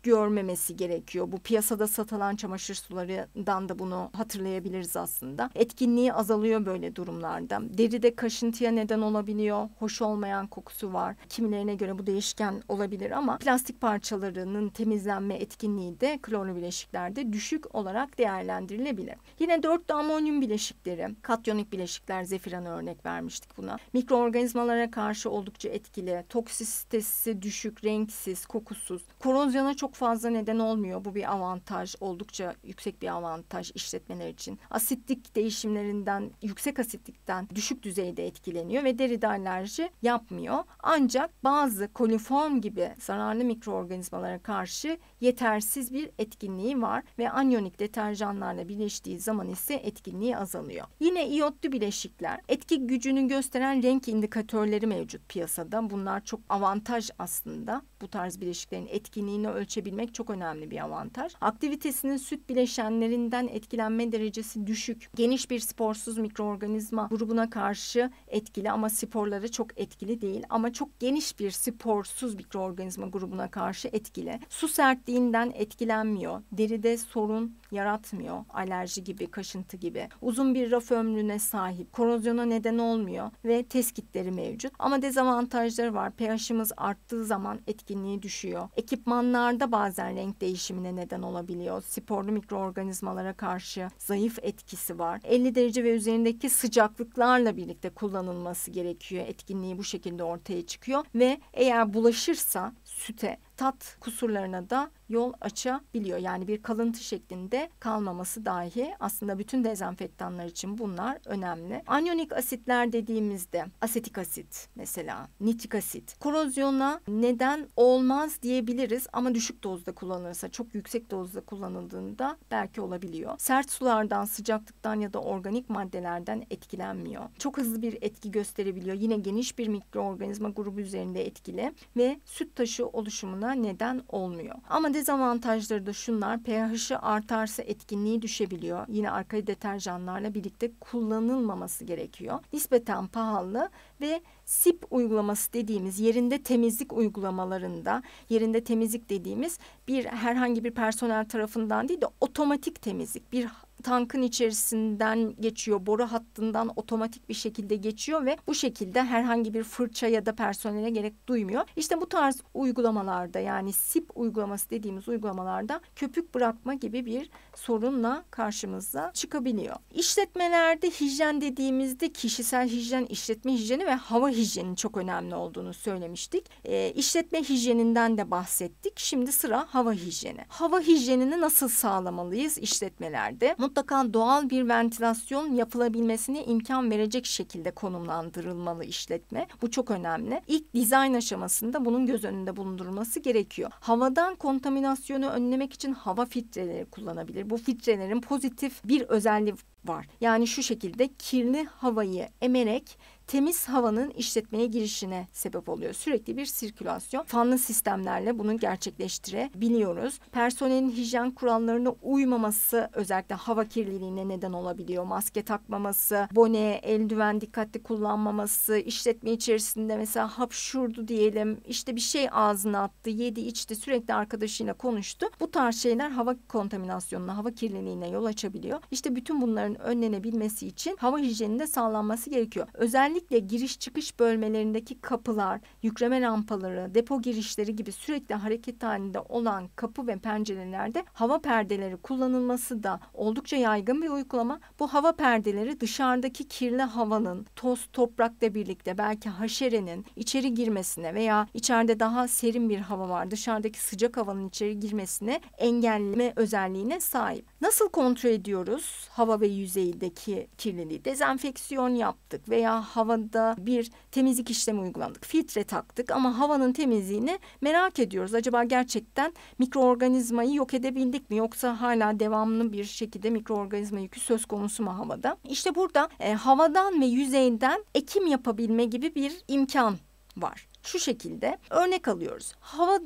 görmemesi gerekiyor. Bu piyasada satılan çamaşır sularından da bunu hatırlayabiliriz aslında. Etkinliği azalıyor böyle durumlarda. Deride kaşıntıya neden olabiliyor. Hoş olmayan kokusu var. Kimilerine göre bu değişken olabilir ama plastik parçalarının temizlenme etkinliği de klorlu bileşiklerde düşük olarak değerlendirilebilir. Yine 4'lü amonyum bileşikleri, katyonik bileşikler, Zefiran'a örnek vermiştik buna. Mikroorganizmalara karşı oldukça etkili, toksisitesi düşük, renksiz, kokusuz. Korozyona çok fazla neden olmuyor. Bu bir avantaj, oldukça yüksek bir avantaj işletmeler için. Asitlik değişimlerinden, yüksek asitlikten düşük düzeyde etkileniyor ve deride alerji yapmıyor. Ancak bazı koliform gibi zararlı mikroorganizmalara karşı yetersiz bir etkinliği var ve anyonik deterjanlarla birleştiği zaman ise etkinliği azalıyor. Yine iyotlu bileşikler, etki gücünü gösteren renk indikatörleri mevcut piyasada. Bunlar çok avantaj aslında. Bu tarz bileşiklerin etkinliğini ölçebilmek çok önemli bir avantaj. Aktivitesinin süt bileşenlerinden etkilenme derecesi düşük. Geniş bir sporsuz mikroorganizma grubuna karşı etkili ama sporlara çok etkili değil. Ama çok geniş bir sporsuz mikroorganizma grubuna karşı etkili. Su sertliğinden etkilenmiyor. Deride sorun yaratmıyor. Alerji gibi, kaşıntı gibi. Uzun bir raf ömrüne sahip. Korozyona neden olmuyor ve test kitleri mevcut. Ama dezavantajları var. pH'imiz arttığı zaman etkinliği düşüyor. Ekipmanlarda bazen renk değişimine neden olabiliyor. Sporlu mikroorganizmalara karşı zayıf etkisi var. 50 derece ve üzerindeki sıcaklıklarla birlikte kullanılması gerekiyor. Etkinliği bu şekilde ortaya çıkıyor ve eğer bulaşırsa süte, tat kusurlarına da yol açabiliyor. Yani bir kalıntı şeklinde kalmaması dahi aslında bütün dezenfektanlar için bunlar önemli. Anyonik asitler dediğimizde asetik asit mesela, nitrik asit korozyona neden olmaz diyebiliriz ama düşük dozda kullanılırsa, çok yüksek dozda kullanıldığında belki olabiliyor. Sert sulardan, sıcaklıktan ya da organik maddelerden etkilenmiyor. Çok hızlı bir etki gösterebiliyor. Yine geniş bir mikroorganizma grubu üzerinde etkili ve süt taşı oluşumuna neden olmuyor. Ama dezavantajları da şunlar: pH'i artarsa etkinliği düşebiliyor. Yine alkali deterjanlarla birlikte kullanılmaması gerekiyor. Nispeten pahalı ve SIP uygulaması dediğimiz yerinde temizlik uygulamalarında, yerinde temizlik dediğimiz bir herhangi bir personel tarafından değil de otomatik temizlik, bir tankın içerisinden geçiyor, boru hattından otomatik bir şekilde geçiyor ve bu şekilde herhangi bir fırça ya da personele gerek duymuyor. İşte bu tarz uygulamalarda, yani SIP uygulaması dediğimiz uygulamalarda köpük bırakma gibi bir sorunla karşımıza çıkabiliyor. İşletmelerde hijyen dediğimizde kişisel hijyen, işletme hijyeni ve hava hijyeninin çok önemli olduğunu söylemiştik. İşletme hijyeninden de bahsettik. Şimdi sıra hava hijyeni. Hava hijyenini nasıl sağlamalıyız işletmelerde? Mutlaka doğal bir ventilasyon yapılabilmesine imkan verecek şekilde konumlandırılmalı işletme. Bu çok önemli. İlk dizayn aşamasında bunun göz önünde bulundurulması gerekiyor. Havadan kontaminasyonu önlemek için hava filtreleri kullanabilir. Bu filtrelerin pozitif bir özelliği var. Yani şu şekilde kirli havayı emerek temiz havanın işletmeye girişine sebep oluyor. Sürekli bir sirkülasyon. Fanlı sistemlerle bunu gerçekleştirebiliyoruz. Personelin hijyen kurallarına uymaması özellikle hava kirliliğine neden olabiliyor. Maske takmaması, bone, eldiven dikkatli kullanmaması, işletme içerisinde mesela hapşurdu diyelim, işte bir şey ağzına attı, yedi, içti, sürekli arkadaşıyla konuştu. Bu tarz şeyler hava kontaminasyonuna, hava kirliliğine yol açabiliyor. İşte bütün bunların önlenebilmesi için hava hijyeninde sağlanması gerekiyor. Özellikle giriş çıkış bölmelerindeki kapılar, yükleme rampaları, depo girişleri gibi sürekli hareket halinde olan kapı ve pencerelerde hava perdeleri kullanılması da oldukça yaygın bir uygulama. Bu hava perdeleri dışarıdaki kirli havanın, toz, toprakla birlikte belki haşerenin içeri girmesine veya içeride daha serin bir hava var, dışarıdaki sıcak havanın içeri girmesine engelleme özelliğine sahip. Nasıl kontrol ediyoruz hava ve yüzeydeki kirliliği? Dezenfeksiyon yaptık veya havada bir temizlik işlemi uygulandık. Filtre taktık ama havanın temizliğini merak ediyoruz. Acaba gerçekten mikroorganizmayı yok edebildik mi? Yoksa hala devamlı bir şekilde mikroorganizma yükü söz konusu mu havada? İşte burada havadan ve yüzeyden ekim yapabilme gibi bir imkan var. Şu şekilde örnek alıyoruz. Havadan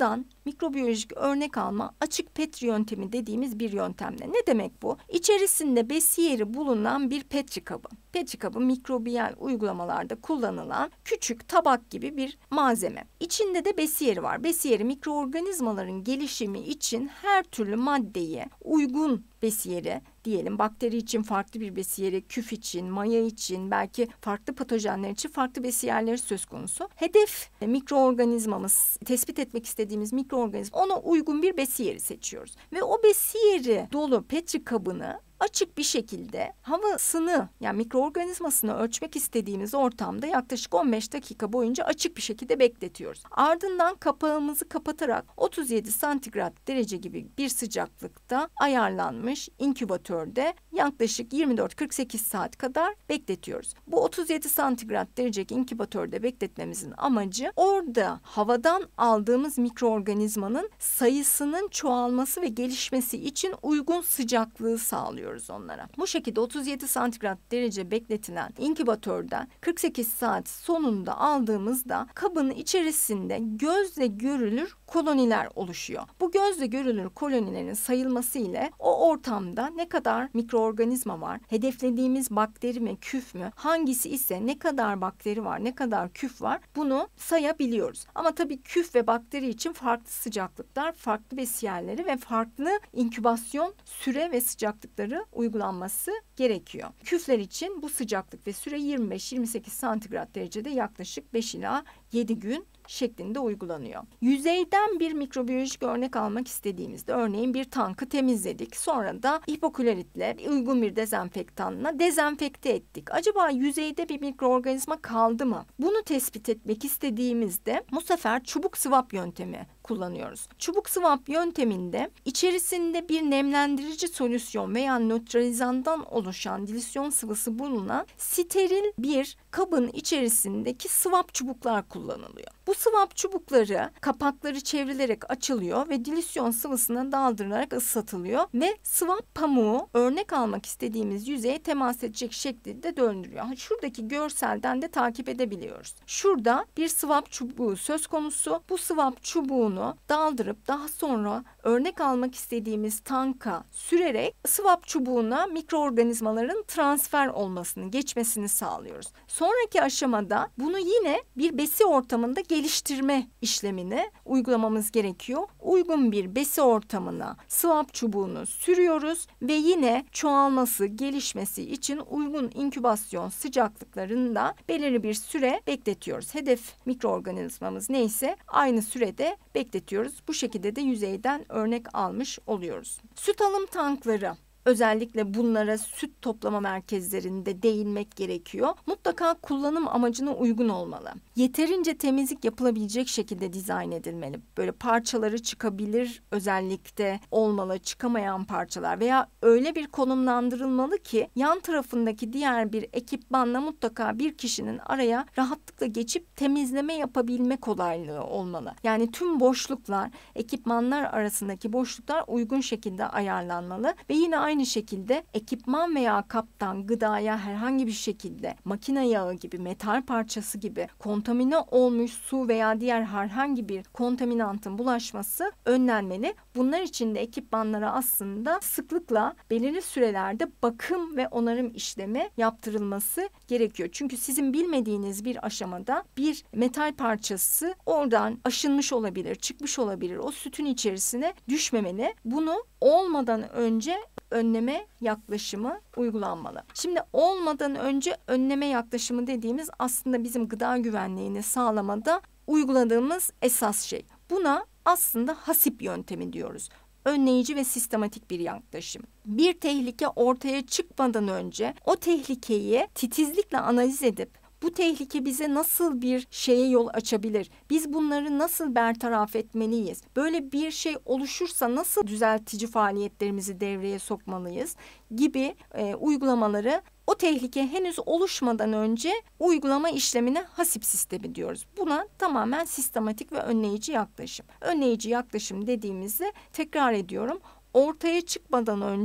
mikrobiyolojik örnek alma açık Petri yöntemi dediğimiz bir yöntemle. Ne demek bu? İçerisinde besiyeri bulunan bir Petri kabı. Petri kabı mikrobiyal uygulamalarda kullanılan küçük tabak gibi bir malzeme. İçinde de besiyeri var. Besiyeri mikroorganizmaların gelişimi için her türlü maddeye uygun besiyeri diyelim. Bakteri için farklı bir besiyeri, küf için, maya için, belki farklı patojenler için farklı besiyerleri söz konusu. Hedef mikroorganizmamız, tespit etmek istediğimiz mikroorganizma, ona uygun bir besiyeri seçiyoruz. Ve o besiyeri dolu Petri kabını açık bir şekilde havasını, yani mikroorganizmasını ölçmek istediğimiz ortamda yaklaşık 15 dakika boyunca açık bir şekilde bekletiyoruz. Ardından kapağımızı kapatarak 37 santigrat derece gibi bir sıcaklıkta ayarlanmış inkübatörde yaklaşık 24-48 saat kadar bekletiyoruz. Bu 37 santigrat derece inkübatörde bekletmemizin amacı orada havadan aldığımız mikroorganizmanın sayısının çoğalması ve gelişmesi için uygun sıcaklığı sağlıyor onlara. Bu şekilde 37 santigrat derece bekletilen inkübatörden 48 saat sonunda aldığımızda kabın içerisinde gözle görülür koloniler oluşuyor. Bu gözle görülür kolonilerin sayılması ile o ortamda ne kadar mikroorganizma var, hedeflediğimiz bakteri mi, küf mü, hangisi ise ne kadar bakteri var, ne kadar küf var, bunu sayabiliyoruz. Ama tabii küf ve bakteri için farklı sıcaklıklar, farklı besiyerleri ve farklı inkübasyon süre ve sıcaklıkları uygulanması gerekiyor. Küfler için bu sıcaklık ve süre 25-28 santigrat derecede yaklaşık 5 ila 7 gün şeklinde uygulanıyor. Yüzeyden bir mikrobiyolojik örnek almak istediğimizde örneğin bir tankı temizledik. Sonra da hipokloritle uygun bir dezenfektanla dezenfekte ettik. Acaba yüzeyde bir mikroorganizma kaldı mı? Bunu tespit etmek istediğimizde bu sefer çubuk swap yöntemi kullanıyoruz. Çubuk swap yönteminde içerisinde bir nemlendirici solüsyon veya nötralizandan oluşan dilisyon sıvısı bulunan steril bir kabın içerisindeki swap çubuklar kullanılıyor. Bu swap çubukları kapakları çevrilerek açılıyor ve dilisyon sıvısına daldırılarak ıslatılıyor ve swap pamuğu örnek almak istediğimiz yüzeye temas edecek şekilde döndürüyor. Şuradaki görselden de takip edebiliyoruz. Şurada bir swap çubuğu söz konusu. Bu swap çubuğunu daldırıp daha sonra örnek almak istediğimiz tanka sürerek swap çubuğuna mikroorganizmaların transfer olmasını, geçmesini sağlıyoruz. Sonraki aşamada bunu yine bir besi ortamında geliştirme işlemini uygulamamız gerekiyor. Uygun bir besi ortamına swap çubuğunu sürüyoruz ve yine çoğalması, gelişmesi için uygun inkübasyon sıcaklıklarında belirli bir süre bekletiyoruz. Hedef mikroorganizmamız neyse aynı sürede bekletiyoruz. Bu şekilde de yüzeyden örnek almış oluyoruz. Süt alım tankları. Özellikle bunlara süt toplama merkezlerinde değinmek gerekiyor. Mutlaka kullanım amacına uygun olmalı. Yeterince temizlik yapılabilecek şekilde dizayn edilmeli. Böyle parçaları çıkabilir özellikle olmalı, çıkamayan parçalar veya öyle bir konumlandırılmalı ki yan tarafındaki diğer bir ekipmanla mutlaka bir kişinin araya rahatlıkla geçip temizleme yapabilme kolaylığı olmalı. Yani tüm boşluklar, ekipmanlar arasındaki boşluklar uygun şekilde ayarlanmalı ve yine aynı şekilde ekipman veya kaptan gıdaya herhangi bir şekilde makine yağı gibi, metal parçası gibi kontamine olmuş su veya diğer herhangi bir kontaminantın bulaşması önlenmeli. Bunlar için de ekipmanlara aslında sıklıkla belirli sürelerde bakım ve onarım işlemi yaptırılması gerekiyor. Çünkü sizin bilmediğiniz bir aşamada bir metal parçası oradan aşınmış olabilir, çıkmış olabilir. O sütün içerisine düşmemeli. Bunu olmadan önce önleme yaklaşımı uygulanmalı. Şimdi olmadan önce önleme yaklaşımı dediğimiz aslında bizim gıda güvenliğini sağlamada uyguladığımız esas şey. Buna aslında hasip yöntemi diyoruz. Önleyici ve sistematik bir yaklaşım. Bir tehlike ortaya çıkmadan önce o tehlikeyi titizlikle analiz edip bu tehlike bize nasıl bir şeye yol açabilir? Biz bunları nasıl bertaraf etmeliyiz? Böyle bir şey oluşursa nasıl düzeltici faaliyetlerimizi devreye sokmalıyız? Gibi uygulamaları o tehlike henüz oluşmadan önce uygulama işlemine hasip sistemi diyoruz. Buna tamamen sistematik ve önleyici yaklaşım. Önleyici yaklaşım dediğimizde tekrar ediyorum, ortaya çıkmadan önce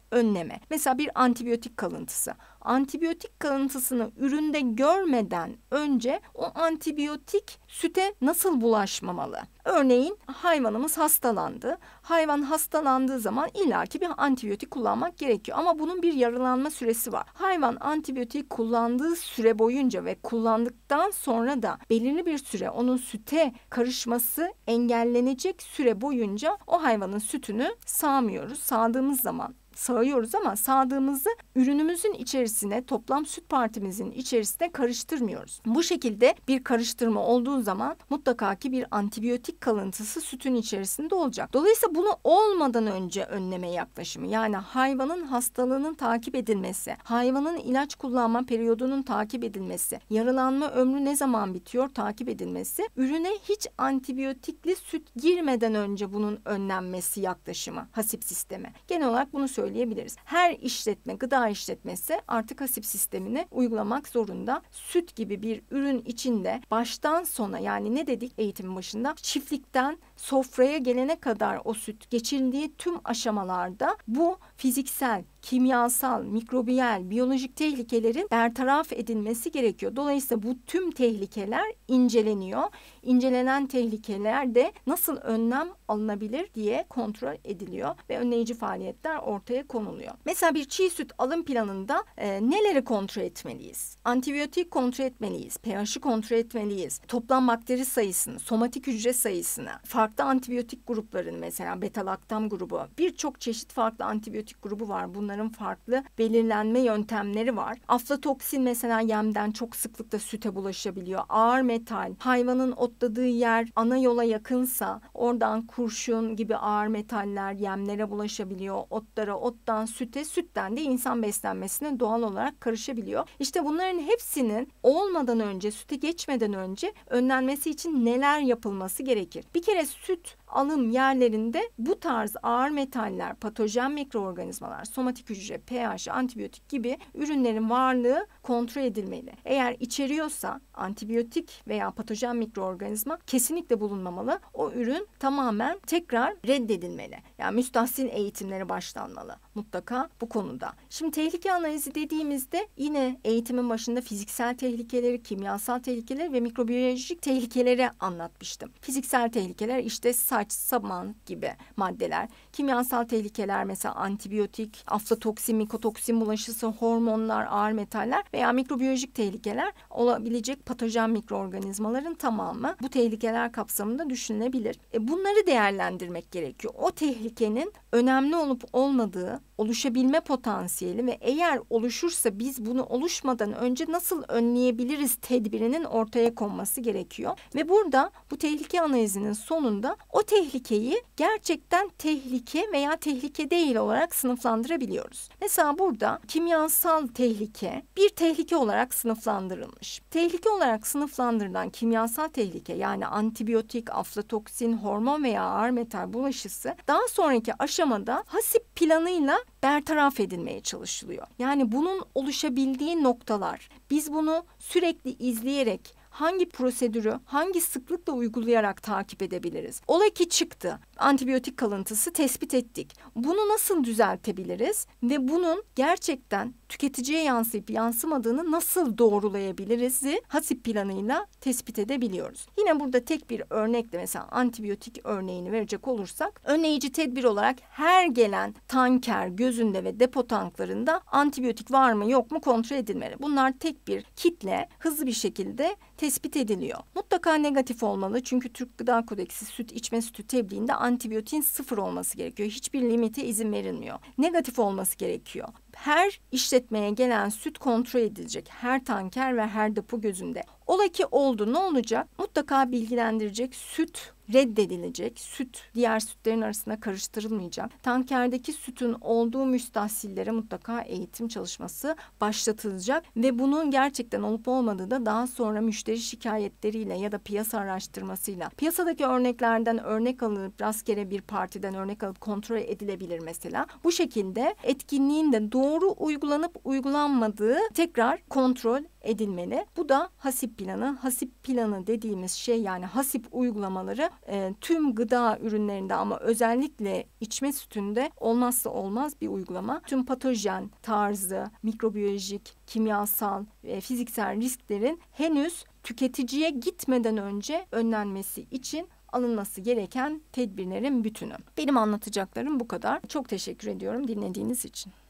önleme. Mesela bir antibiyotik kalıntısı. Antibiyotik kalıntısını üründe görmeden önce o antibiyotik süte nasıl bulaşmamalı? Örneğin hayvanımız hastalandı. Hayvan hastalandığı zaman illaki bir antibiyotik kullanmak gerekiyor. Ama bunun bir yaralanma süresi var. Hayvan antibiyotik kullandığı süre boyunca ve kullandıktan sonra da belirli bir süre onun süte karışması engellenecek süre boyunca o hayvanın sütünü sağmıyoruz. Sağdığımız zaman sağıyoruz ama sağdığımızı ürünümüzün içerisine, toplam süt partimizin içerisine karıştırmıyoruz. Bu şekilde bir karıştırma olduğu zaman mutlaka ki bir antibiyotik kalıntısı sütün içerisinde olacak. Dolayısıyla bunu olmadan önce önleme yaklaşımı, yani hayvanın hastalığının takip edilmesi, hayvanın ilaç kullanma periyodunun takip edilmesi, yaralanma ömrü ne zaman bitiyor takip edilmesi, ürüne hiç antibiyotikli süt girmeden önce bunun önlenmesi yaklaşımı, hasip sistemi. Genel olarak bunu söyleyebiliriz. Her işletme, gıda işletmesi artık hasip sistemini uygulamak zorunda. Süt gibi bir ürün içinde baştan sona, yani ne dedik eğitimin başında, çiftlikten sofraya gelene kadar o süt geçirdiği tüm aşamalarda bu fiziksel, kimyasal, mikrobiyal, biyolojik tehlikelerin bertaraf edilmesi gerekiyor. Dolayısıyla bu tüm tehlikeler inceleniyor. İncelenen tehlikeler de nasıl önlem alınabilir diye kontrol ediliyor ve önleyici faaliyetler ortaya konuluyor. Mesela bir çiğ süt alım planında neleri kontrol etmeliyiz? Antibiyotik kontrol etmeliyiz, pH'i kontrol etmeliyiz, toplam bakteri sayısını, somatik hücre sayısını, farklı antibiyotik gruplarını, mesela beta-laktam grubu, birçok çeşit farklı antibiyotik grubu var. Bunların farklı belirlenme yöntemleri var. Aflatoksin mesela yemden çok sıklıkla süte bulaşabiliyor. Ağır metal, hayvanın otladığı yer ana yola yakınsa oradan kurşun gibi ağır metaller yemlere bulaşabiliyor. Otlara, ottan süte, sütten de insan beslenmesine doğal olarak karışabiliyor. İşte bunların hepsinin olmadan önce, süte geçmeden önce önlenmesi için neler yapılması gerekir? Bir kere süt alım yerlerinde bu tarz ağır metaller, patojen mikroorganizmalar, somatik hücre, pH, antibiyotik gibi ürünlerin varlığı kontrol edilmeli. Eğer içeriyorsa antibiyotik veya patojen mikroorganizma kesinlikle bulunmamalı. O ürün tamamen tekrar reddedilmeli. Yani müstahsil eğitimleri başlanmalı mutlaka bu konuda. Şimdi tehlike analizi dediğimizde yine eğitimin başında fiziksel tehlikeleri, kimyasal tehlikeleri ve mikrobiyolojik tehlikeleri anlatmıştım. Fiziksel tehlikeler işte saç, saman gibi maddeler. Kimyasal tehlikeler mesela antibiyotik, aflatoksin, mikotoksin bulaşısı, hormonlar, ağır metaller veya mikrobiyolojik tehlikeler olabilecek patojen mikroorganizmaların tamamı bu tehlikeler kapsamında düşünülebilir. Bunları değerlendirmek gerekiyor. O tehlikenin önemli olup olmadığı, oluşabilme potansiyeli ve eğer oluşursa biz bunu oluşmadan önce nasıl önleyebiliriz tedbirinin ortaya konması gerekiyor. Ve burada bu tehlike analizinin sonunda o tehlikeyi gerçekten tehlike veya tehlike değil olarak sınıflandırabiliyoruz. Mesela burada kimyasal tehlike bir tehlike olarak sınıflandırılmış. Tehlike olarak sınıflandırılan kimyasal tehlike, yani antibiyotik, aflatoksin, hormon veya ağır metal bulaşısı daha sonraki aşamada hasip planıyla bertaraf edilmeye çalışılıyor. Yani bunun oluşabildiği noktalar, biz bunu sürekli izleyerek hangi prosedürü hangi sıklıkla uygulayarak takip edebiliriz? Ola ki çıktı, antibiyotik kalıntısı tespit ettik. Bunu nasıl düzeltebiliriz ve bunun gerçekten tüketiciye yansıyıp yansımadığını nasıl doğrulayabiliriz? Hasip planıyla tespit edebiliyoruz. Yine burada tek bir örnekle mesela antibiyotik örneğini verecek olursak, önleyici tedbir olarak her gelen tanker, gözünde ve depo tanklarında antibiyotik var mı yok mu kontrol edilmeli. Bunlar tek bir kitle hızlı bir şekilde tespit ediliyor. Mutlaka negatif olmalı çünkü Türk Gıda Kodeksi süt içme sütü tebliğinde antibiyotin 0 olması gerekiyor. Hiçbir limite izin verilmiyor. Negatif olması gerekiyor. Her işletmeye gelen süt kontrol edilecek. Her tanker ve her depo gözünde. Ola ki oldu, ne olacak? Mutlaka bilgilendirecek, süt reddedilecek, süt diğer sütlerin arasına karıştırılmayacak. Tankerdeki sütün olduğu müstahsillere mutlaka eğitim çalışması başlatılacak ve bunun gerçekten olup olmadığı da daha sonra müşteri şikayetleriyle ya da piyasa araştırmasıyla, piyasadaki örneklerden örnek alınıp rastgele bir partiden örnek alıp kontrol edilebilir mesela. Bu şekilde etkinliğin de doğru uygulanıp uygulanmadığı tekrar kontrol edilmeli. Bu da hasip planı. Hasip planı dediğimiz şey, yani hasip uygulamaları tüm gıda ürünlerinde ama özellikle içme sütünde olmazsa olmaz bir uygulama. Tüm patojen tarzı, mikrobiyolojik, kimyasal ve fiziksel risklerin henüz tüketiciye gitmeden önce önlenmesi için alınması gereken tedbirlerin bütünü. Benim anlatacaklarım bu kadar. Çok teşekkür ediyorum dinlediğiniz için.